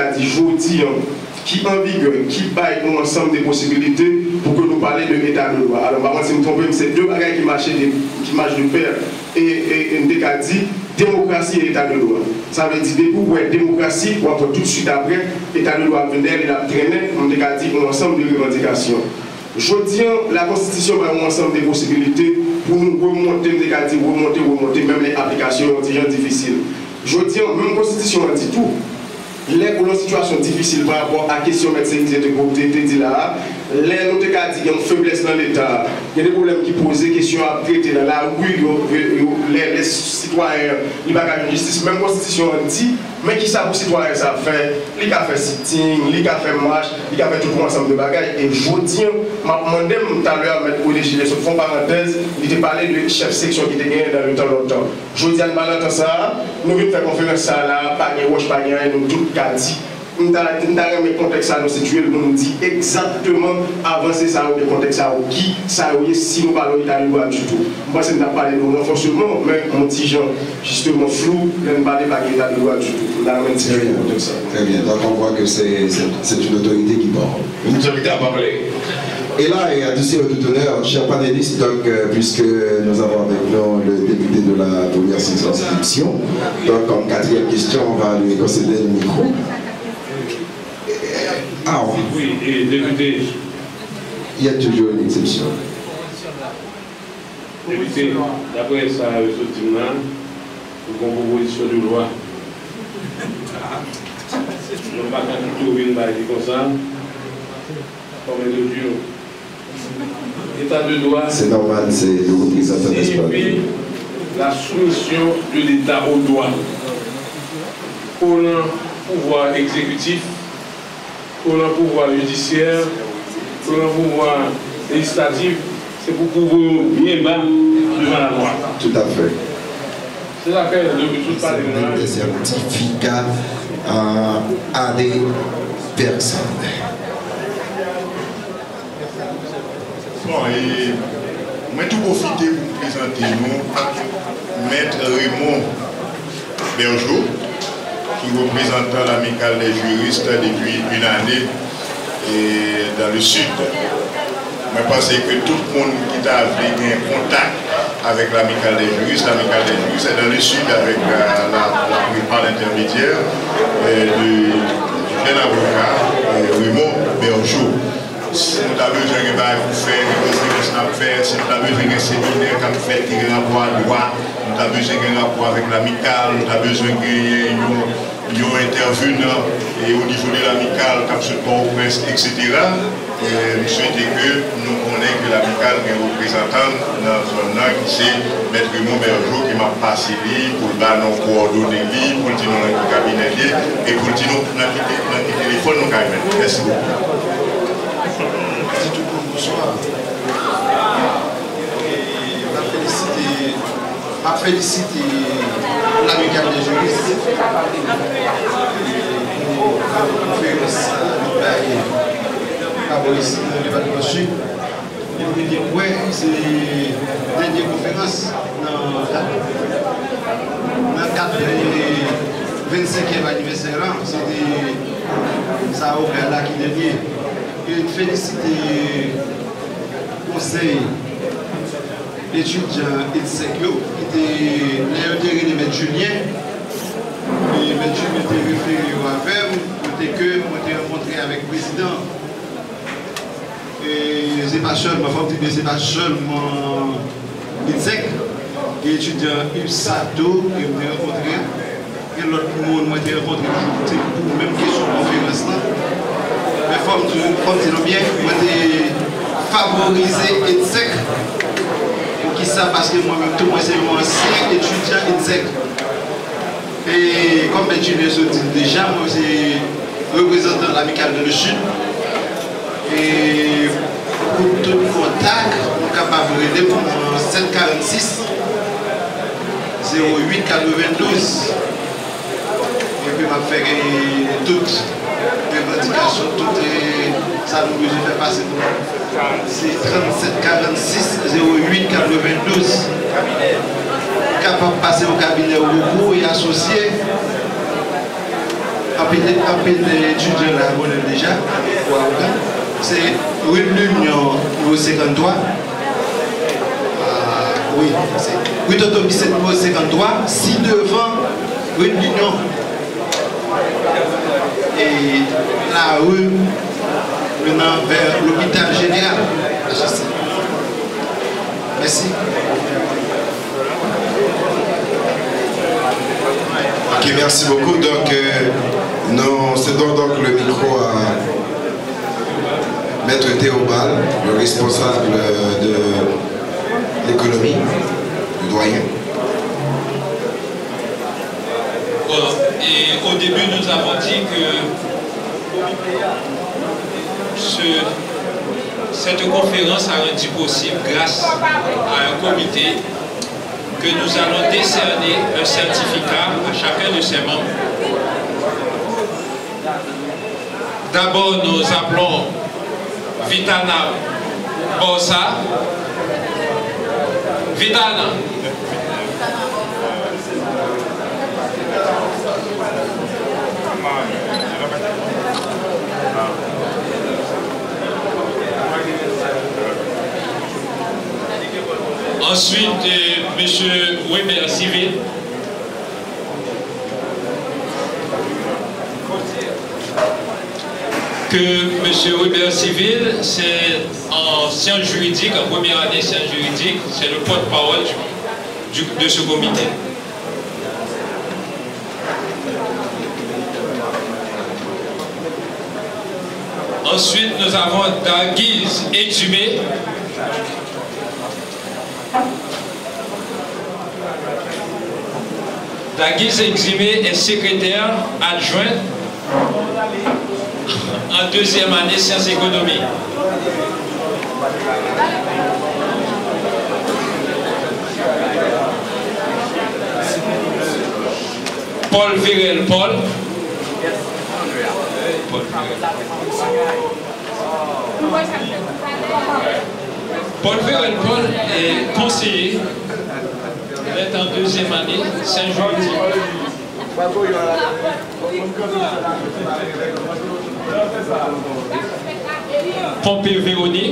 qui en vigueur, qui baille un ensemble de possibilités pour que nous parlions de l'état de droit. Alors, par contre, si je me trompe, c'est 2 bagages qui marchent de pair. Et on dit démocratie et état de droit. Ça veut dire que démocratie, ou après tout de suite après, l'état de droit venir, il a traîné, on dit un ensemble de revendications. Je dis la Constitution a un ensemble de possibilités pour nous remonter, même les applications difficiles. Je dis même la Constitution a dit tout. Les pour une situation difficile par rapport à la question de la sécurité de dit là, les nous dit qu'il y a une faiblesse dans l'État, il y a des problèmes qui posent des questions à traiter dans la rue, les citoyens, ils n'ont pas de justice, même la Constitution a dit, mais qui ça pour les citoyens ça fait, ils ont fait sitting, ils ont fait marche, ils ont fait tout ensemble de bagages. Et je dis, je m'ai demandé tout à l'heure, mettre pour les gilets, sur fond parenthèse, il était parlé de chef section qui était gagné dans le temps longtemps. Je dis à nous ça, nous venons faire conférence ça là, pas de roche, pas de rien, nous tout dit. Nous avons un contexte à nous situer, nous dit exactement avancer ça au contexte à qui ça si nous parlons d'Italie du tout. Moi, c'est de parler de renforcement, mais mon petit genre, justement flou, ne parler pas d'État de droit du tout. Nous avons un petit contexte. Très bien, donc on voit que c'est une autorité qui parle. Une autorité à parler. Et là, et à tous tout honneur, chers panélistes, donc, puisque nous avons avec nous le député de la première circonscription, donc en 4e question, on va lui concéder le micro. Ah oui, et député. Il y a toujours une exception. Député, d'après ça, ce là, pour une proposition de loi. On ne va pas trouver une balle comme ça, comme un État de droit. C'est normal, c'est le représentant d'espace. la soumission de l'État aux lois, pour le pouvoir exécutif, pour le pouvoir judiciaire, pour le pouvoir législatif, c'est pour couvrir bien bas devant la loi. Tout à fait. C'est la paix de tout parler. Des certificats à des personnes. Bon, et moi, tout profiter pour présenter nous, Maître Raymond Bergeau, qui représente l'amicale des juristes depuis une année et dans le sud. Je pense que tout le monde qui a un contact avec l'amicale des juristes est dans le sud avec par l'intermédiaire du jeune avocat Raymond Bergeau. Si nous avons besoin de faire des conférences à faire, si nous avons besoin de séminaire à faire, qui a rapport à droit, nous avons besoin de rapport avec l'amicale, nous avons besoin de intervenants et au niveau de l'amicale, comme ce port presse, etc. Nous souhaitons que nous connaissions que l'amicale est représentant dans la zone qui c'est Maître Raymond Bergeau qui m'a passé pour le nos coordonnées, pour le dire dans le cabinet et pour le dire dans le téléphone. Merci beaucoup. Bonsoir. Je félicite l'amicale des juristes pour la conférence ici dans le département sud. Et vous dire, oui, c'est la dernière conférence dans le cadre du 25e anniversaire. C'était ça au là qui dernier. Et féliciter le conseil étudiant Itsekio, qui était l'intérêt de M. Julien. Et M. Julien était référé à VEM, côté que moi j'ai rencontré avec le président. Et c'est pas seulement, c'est pas seulement Itsek, et étudiant Sato, que j'ai rencontré. Et l'autre monde, moi j'ai rencontré pour la même question de conférence là. Mais comme tu bien, moi j'ai favorisé Itsek. Pour qui ça? Parce que moi-même, tout moi c'est mon ancien étudiant Itsek. Et comme tu le dis déjà, moi j'ai représentant de l'amicale de le Sud. Et pour tout contact, on est capable de aider pour 746 08 92. Et puis, on va faire toutes les revendications, toutes les. Ça nous fait passer pour c'est 37 46 08 92. Capable de passer au cabinet au recours et associé. Un peu d'étudiants là, on est déjà. C'est l'union numéro 53. Oui, c'est 8 autobus numéro 53. Si devant l'union. Et la rue menant vers l'hôpital général. Merci. Ok, merci beaucoup. Donc, nous cédons donc le micro à Maître Théobald, le responsable de l'économie, le doyen. Bon, et au début, nous avons dit que cette conférence a rendu possible grâce à un comité que nous allons décerner un certificat à chacun de ses membres. D'abord, nous appelons Vitana Bossa. Vitana. Ensuite, M. Weber Civil. Que M. Weber Civil, c'est en sciences juridiques, en première année sciences juridiques, c'est le porte-parole de ce comité. Ensuite, nous avons Daguiz Exumé. Daguise Eximé est secrétaire adjoint en deuxième année sciences économiques. Paul Virel Paul. Paul Virel Paul est conseiller. Il est en deuxième année, Saint-Jean-Di. Pompé Véronique.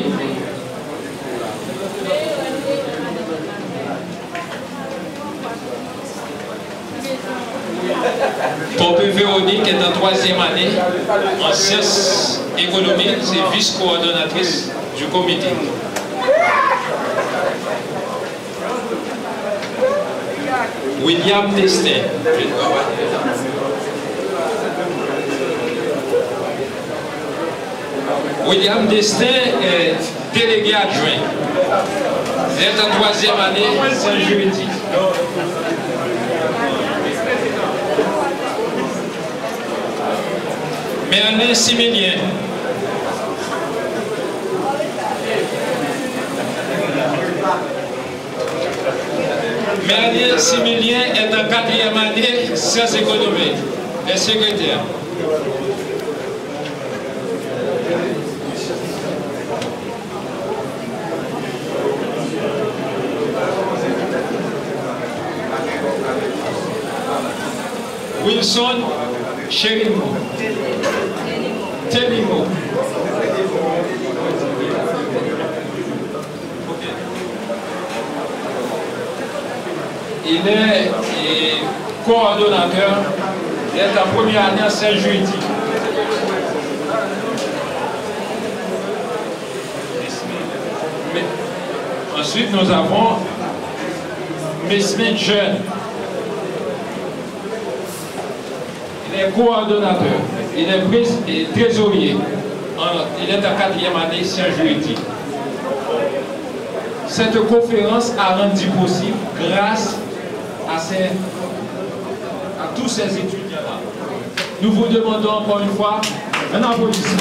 Pompé Véronique est en troisième année en sciences économiques, c'est vice-coordonnatrice du comité. William Destin. William Destin est délégué adjoint. Il est en troisième année, Saint-Juridique. Merlin Similien. Merlin Similien est en quatrième année, sciences économiques. Il est secrétaire. Wilson Cherimo. Telimo. Il est coordonnateur, il est en première année à Saint-Juridique. Ensuite, nous avons Mesmin Jeune. Il est coordonnateur, il est trésorier. Il est en quatrième année Saint-Juridique. Cette conférence a rendu possible grâce à tous ces étudiants-là. Nous vous demandons encore une fois un applaudissement.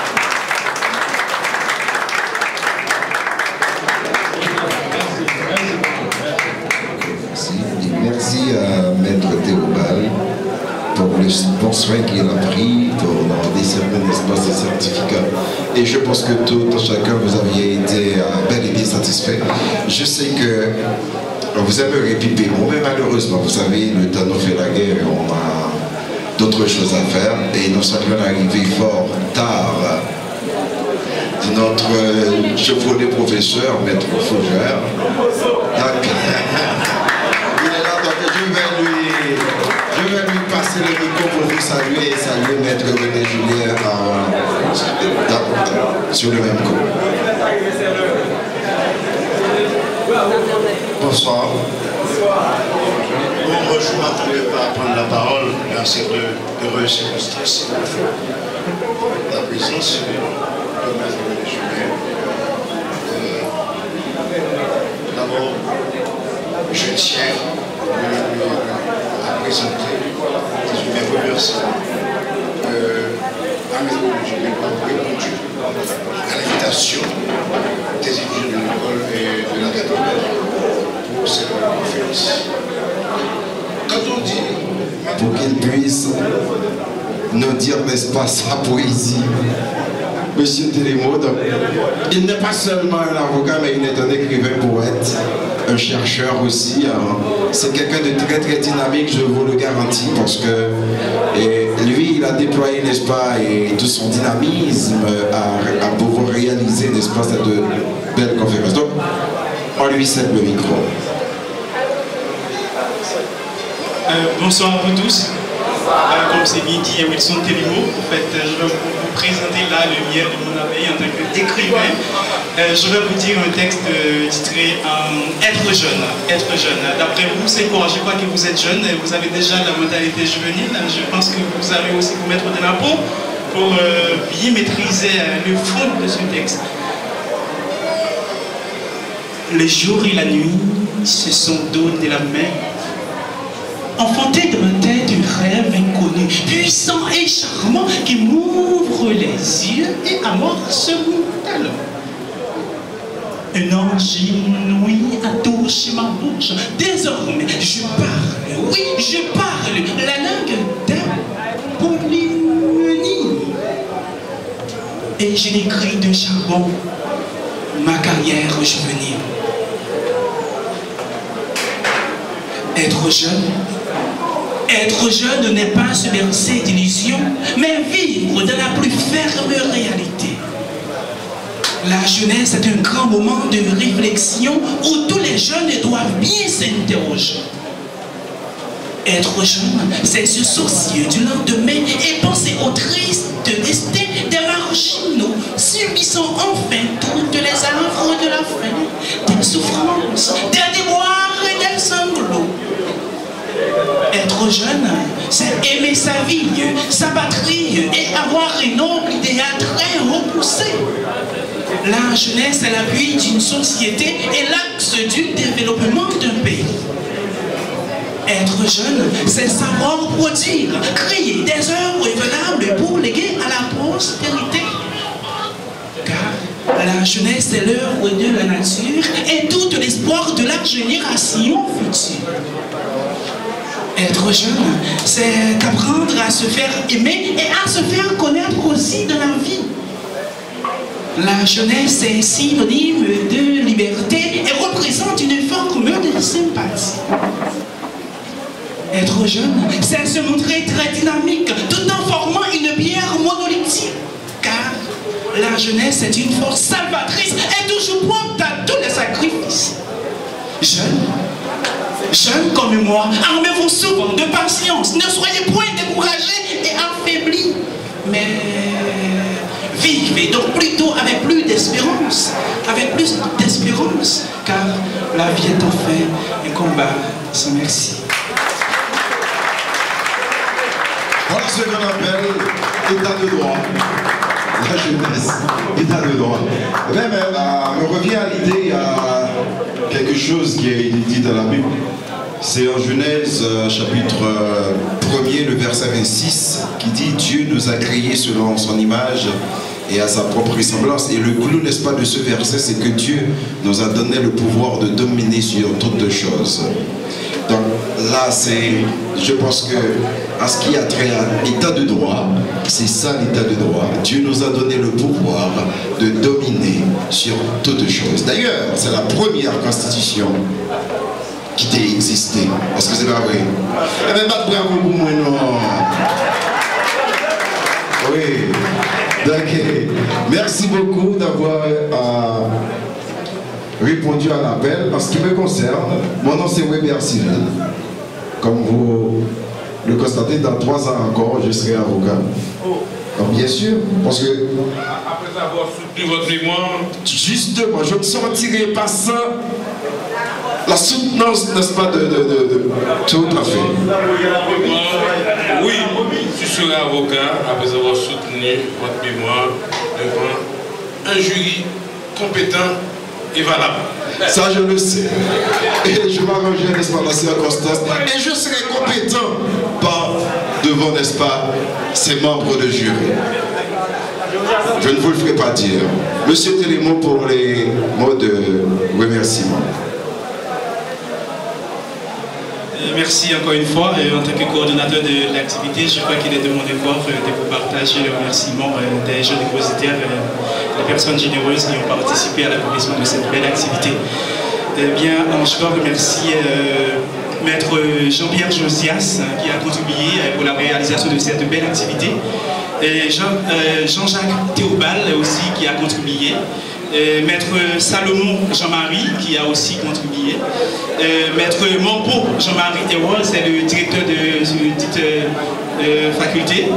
Merci à Maître Théobald pour le bon soin qu'il a pris pour décerner, n'est-ce pas, ce certificat. Et je pense que tout chacun, vous aviez été bel et bien satisfait. Je sais que vous aimeriez piper, mais malheureusement, vous savez, le temps nous fait la guerre et on a d'autres choses à faire. Et nous sommes arrivés fort tard de notre chevronné professeur, Maître Fougère. Il est là, donc je vais lui passer le micro pour vous saluer et saluer Maître René Julien sur le même coup. Bonsoir. Bon, je ne m'attendais pas à prendre la parole dans cette heureuse circonstance. La présence de Maître René Julien. D'abord, je tiens à présenter mes remerciements à Maître René Julien pour avoir répondu à l'invitation des étudiants de l'école et de la catégorie pour cette conférence. Quand on dit... Pour qu'il puisse nous dire, n'est-ce pas, sa poésie. Monsieur Télémo, il n'est pas seulement un avocat, mais il est un écrivain poète, un chercheur aussi. C'est quelqu'un de très très dynamique, je vous le garantis, parce que lui, il a déployé, n'est-ce pas, et tout son dynamisme à pouvoir réaliser, n'est-ce pas, cette belle conférence. Donc, on lui cède le micro. Bonsoir à vous tous. Comme c'est bien dit, Wilson Telimo. En fait, je vais vous présenter là le miel de mon abeille en tant qu'écrivain. Je vais vous dire un texte titré Être jeune. Être jeune. D'après vous, c'est quoi? Je crois que vous êtes jeune et vous avez déjà la mentalité juvénile. Je pense que vous avez aussi vous mettre de la peau pour bien maîtriser le fond de ce texte. Le jour et la nuit se sont donnés la main enfanté dans ma tête un rêve inconnu, puissant et charmant, qui m'ouvre les yeux et amorce mon talent. Un ange inouï a touché ma bouche. Désormais, je parle, oui, je parle la langue d'un polymonie. Et je n'écris de charbon ma carrière juvénile. Être jeune n'est pas se bercer d'illusions, mais vivre dans la plus ferme réalité. La jeunesse est un grand moment de réflexion où tous les jeunes doivent bien s'interroger. Être jeune, c'est se soucier du lendemain et penser au triste destin des marginaux, subissant enfin toutes les affres de la faim, des souffrances, des déboires et des sanglots. Être jeune, c'est aimer sa vie, sa patrie et avoir un noble idéal très repoussé. La jeunesse est l'appui d'une société et l'axe du développement d'un pays. Être jeune, c'est savoir produire, créer des œuvres valables pour léguer à la postérité. Car la jeunesse est l'œuvre de la nature et tout l'espoir de la génération future. Être jeune, c'est apprendre à se faire aimer et à se faire connaître aussi dans la vie. La jeunesse est synonyme de liberté et représente une forme de sympathie. Être jeune, c'est se montrer très dynamique tout en formant une pierre monolithique. Car la jeunesse est une force salvatrice et toujours prompte à tous les sacrifices. Jeunes comme moi, armez-vous souvent de patience. Ne soyez point découragés et affaiblis. Mais vivez donc plutôt avec plus d'espérance. Car la vie est enfin un combat sans merci. Voilà ce qu'on appelle état de droit. La jeunesse, état de droit. Même, me revient à l'idée, il y a quelque chose qui est dit dans la Bible. C'est en Genèse chapitre 1er, le verset 26, qui dit « Dieu nous a créés selon son image et à sa propre ressemblance ». Et le clou, n'est-ce pas, de ce verset, c'est que Dieu nous a donné le pouvoir de dominer sur toutes choses. Donc là, je pense que, à ce qui a trait à l'état de droit, c'est ça l'état de droit. Dieu nous a donné le pouvoir de dominer sur toutes choses. D'ailleurs, c'est la première constitution qui t'a existé. Est-ce que c'est pas vrai? Eh bien, pas de bravo pour moi, non. Oui. Donc, merci beaucoup d'avoir répondu à l'appel. En ce qui me concerne, mon nom c'est Weber Cyril. Comme vous le constatez, dans 3 ans encore, je serai avocat. Donc, bien sûr, parce que... Après avoir soutenu votre mémoire... Justement, je ne sortirai pas sans la soutenance, n'est-ce pas, de tout à fait. Oui, tu seras avocat après avoir soutenu votre mémoire devant un jury compétent et valable. Ça, je le sais. Et je m'arrangerai, n'est-ce pas, dans ces circonstances. Et je serai compétent par devant, n'est-ce pas, ces membres de jury. Je ne vous le ferai pas dire. Monsieur Télémo pour les mots de remerciement. Merci encore une fois. En tant que coordonnateur de l'activité, je crois qu'il est de mon devoir de vous partager les remerciements des jeunes dépositaires, des personnes généreuses qui ont participé à l'accomplissement de cette belle activité. Eh bien, je dois remercier Maître Jean-Pierre Josias qui a contribué pour la réalisation de cette belle activité. Et Jean-Jacques Théobald aussi qui a contribué. Maître Salomon Jean-Marie qui a aussi contribué. Maître Mampo Jean-Marie Théold, c'est le directeur de cette faculté,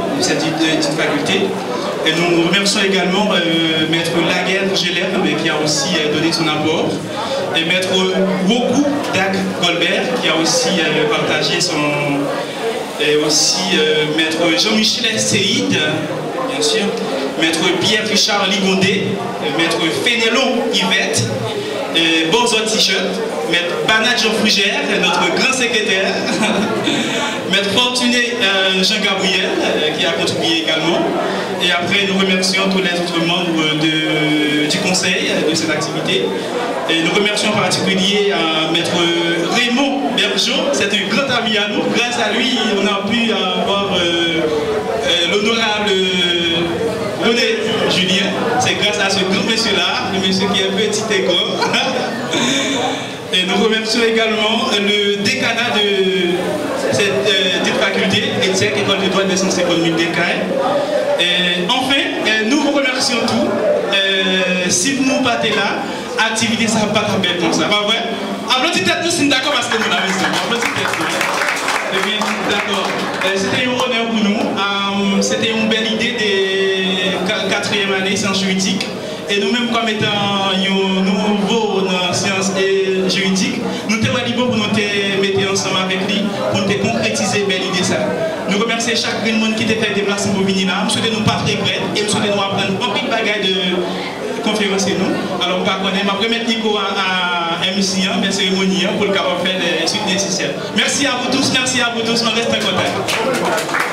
Et nous remercions également Maître Laguerre Gelère qui a aussi donné son apport. Et Maître Woku Dak Goldberg qui a aussi partagé son... Et aussi Maître Jean-Michel Seïd, bien sûr. Maître Pierre-Richard Ligondé, Maître Fénélon Yvette beaux autres t-shirts, Maître Banat Jean Fougère, notre grand secrétaire, Maître Fortuné Jean-Gabriel, qui a contribué également. Et après, nous remercions tous les autres membres du conseil de cette activité. Et nous remercions en particulier Maître Raymond Bergeau, c'est un grand ami à nous. Grâce à lui, on a pu avoir l'honorable René Julien. C'est grâce à ce grand monsieur-là, le monsieur qui est petit et grand. Et nous remercions également le décanat de cette faculté, ETSEC, École de droit des sciences économiques d'Écaille. Enfin, nous vous remercions tous. Si vous nous partez là, activité ça va pas belle comme ça, pas vrai? Applaudissez-nous si nous d'accord parce que nous l'avons dit. Applaudissez-nous. Eh bien, d'accord. C'était un honneur pour nous. C'était une belle idée de 4e année sciences juridiques. Et nous-mêmes, comme étant nouveaux dans sciences juridiques, nous sommes libres pour nous mettre ensemble avec lui, pour nous concrétiser belle idée ça. Nous remercions chaque monde qui a fait des déplacements pour venir là. Nous souhaitons nous pas regretter et nous souhaitons nous apprendre un peu de bagages de conférence et nous. Alors, par contre, je vais remettre Nico à MC, mais cérémonie, pour le capable faire les suites nécessaires. Merci à vous tous, on reste content.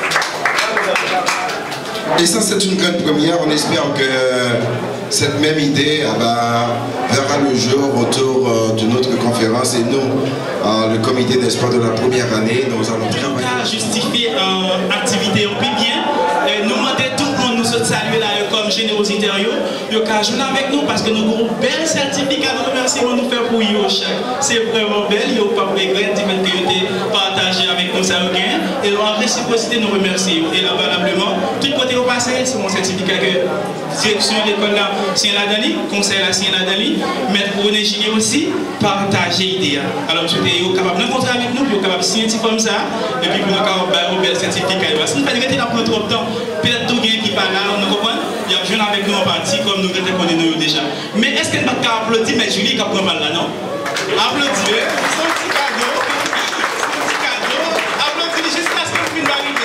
Et ça, c'est une grande première. On espère que cette même idée verra le jour autour de notre conférence. Et nous, le comité d'espoir de la première année, nous allons travailler. Justifier activité, on peut bien. Nous demandons tout le monde nous saluer là comme générosité. Vous pouvez jouer avec nous parce que nous avons un bel certificat de remerciement nous faire pour vous chaque. C'est vraiment belle, vous pas regretter de partager avec nous ça. Et en réciprocité, nous remercions. Et là, valablement, tout côté au passé, c'est mon certificat que direction de l'école là, c'est la Dani, conseil là, c'est la Dani, maître René Julien aussi, partager l'idée. Alors, vous êtes capable de rencontrer avec nous, vous êtes capable de signer comme ça, et puis vous êtes capable de faire un certificat. Si nous ne pouvons pas prendre trop de temps, peut-être tout le monde qui parle là, on nous comprend, il y a besoin avec nous en partie, comme nous connaissons déjà. Mais est-ce qu'elle ne peut pas applaudir, mais Julie qui prend mal là, non? Applaudissez, son petit cadeau, applaudissez jusqu'à ce que vous finissez d'arriver.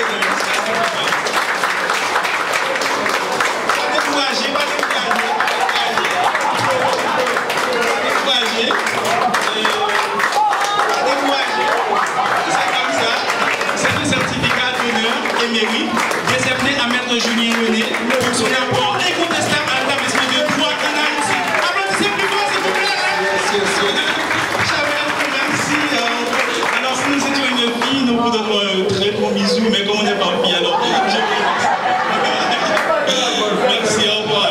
Mérite, décerné à Maître Julien René pour son apport incontestable à l'établissement de droit en Haïti. Applaudissez plus fort s'il vous plaît. Merci. Alors si nous étions une fille, nous vous donnons un très bon bisou, mais comme on n'est pas fille, alors je vous remercie. Merci, au revoir.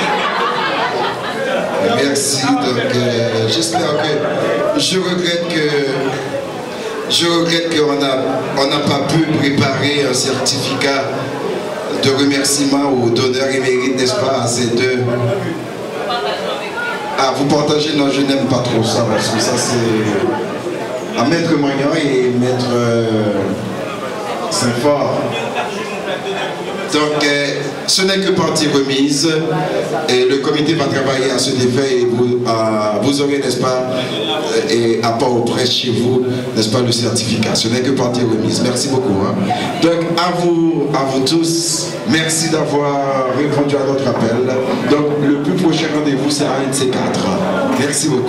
Merci, donc j'espère que je regrette qu'on n'a pas pu préparer un certificat de remerciement ou d'honneur et mérite, n'est-ce pas, à ces deux. Ah, vous partagez? Non, je n'aime pas trop ça, parce que ça c'est à Maître Magnan et Maître Saint-Fort. Donc, ce n'est que partie remise et le comité va travailler à cet effet et vous aurez, n'est-ce pas, et à Port-au-Prince chez vous, n'est-ce pas, le certificat. Ce n'est que partie remise. Merci beaucoup. Hein. Donc, à vous tous, merci d'avoir répondu à notre appel. Donc, le plus prochain rendez-vous sera un de ces 4. Merci beaucoup.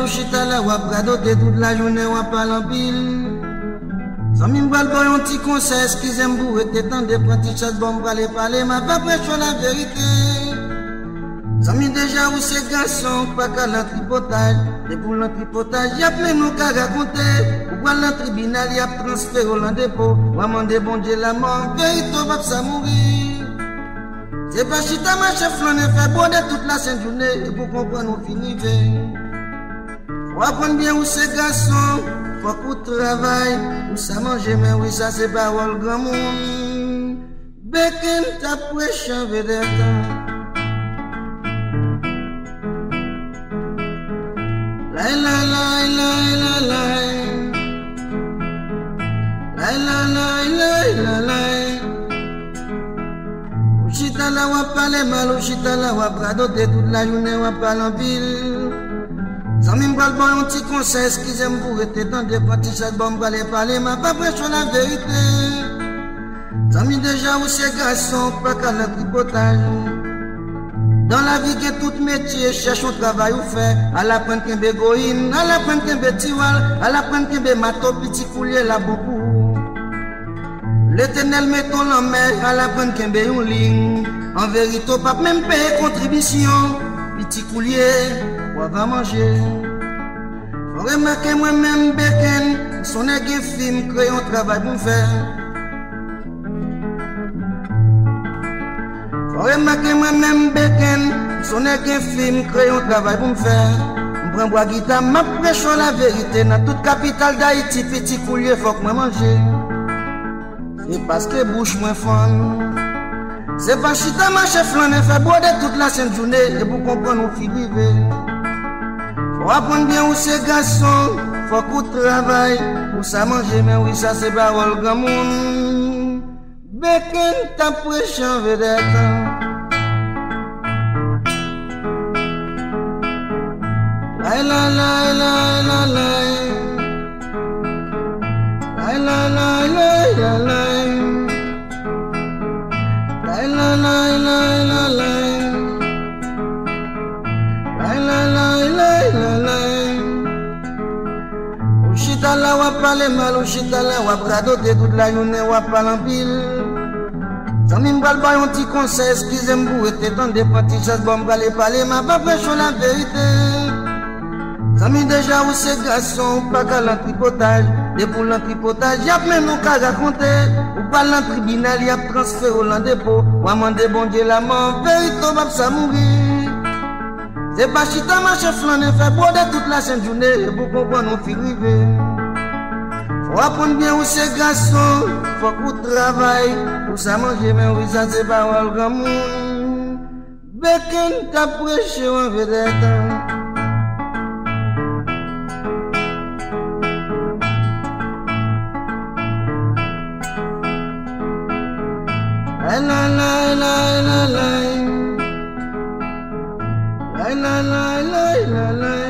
ou chita la wap radote toute la journée wap parle en pile. Zami m'bral boy un petit conseil, excusez-moi, et temps de prendre chat bon parler, m'a pas prêché la vérité. Zami déjà ou ces garçons, pas qu'à l'entripotage, et pour l'entripotage, y'a plein nous qu'à raconter. Ou dans le tribunal, y'a transféré au dépôt, ou à demander bon Dieu la mort, vérité va ça mourir. C'est pas chita ma chef, l'on est fait bon de toute la sainte journée, et pour comprendre, on finit bien. Faut apprendre bien où ces garçons, faut qu'on travaille, où ça mange, mais oui, ça c'est parole grand monde. Beken ta prêche en vedette. La la la la la la. La la la la la la. Chita la wap parle mal, ou chita la wap radote toute la journée wap parle en pile. Zami m'bral bon un petit conseil, excusez-moi pour être dans des petits chats bon m'bral parler, m'a pas prêché la vérité. Zami déjà ou ces garçons, pas qu'à l'entripotage. Dans la vie que tout métier, cherche un travail ou fait. À la prendre qu'un bégoïne, à la prendre qu'un bétiwal, à la prendre qu'un mato, petit coulier là beaucoup. L'éternel met ton en mer, à la prendre qu'un béon ligne. En vérité, pas même payer contribution. Petit coulier, quoi va manger? Faut remarquer moi-même, Beken, son aiguille film, créer un travail pour faire. Faut remarquer moi-même, Beken, son aiguille film, créer un travail pour faire. M'prends bois guitare, m'a prêché la vérité. Dans toute capitale d'Haïti, petit coulier, faut que moi manger. C'est parce que bouche moins fun. C'est pas chita ma chef, l'on est fait boire de toute la sainte journée. Et pour comprendre, on finit vivre. Faut apprendre bien où ces garçons, faut qu'on travaille, où ça manger, mais oui, ça c'est parole grand monde. Beken ta prêche en vedette. La la la la la la. La la la la la la. La la la la la la. La la la la la la. Ou chita la wap parle mal, ou chita la wap radote toute la journée wap parle en pile. Zami m'bral boy un petit conseil, excusez-moi pour être dans des petits chats bon m'bral parler, m'a pas prêché la vérité. Zami déjà ou ces garçons, pas qu'à l'entripotage. Et pour l'entripotage, y'a même nous qu'à raconter. Ou pas l'en tribunal, y'a transféré au dépôt. Ou à demander bon Dieu la mort, vérité va ça mourir. C'est pas chita ma chef, l'on est fait boire de toute la sainte journée. Et pour comprendre, on finit vivre. Faut apprendre bien où ces garçons, faut qu'on travaille. Où ça manger, mais oui, ça c'est parole grand monde. Beken ta prêché en vedette. La la la la la la. La la la la la la.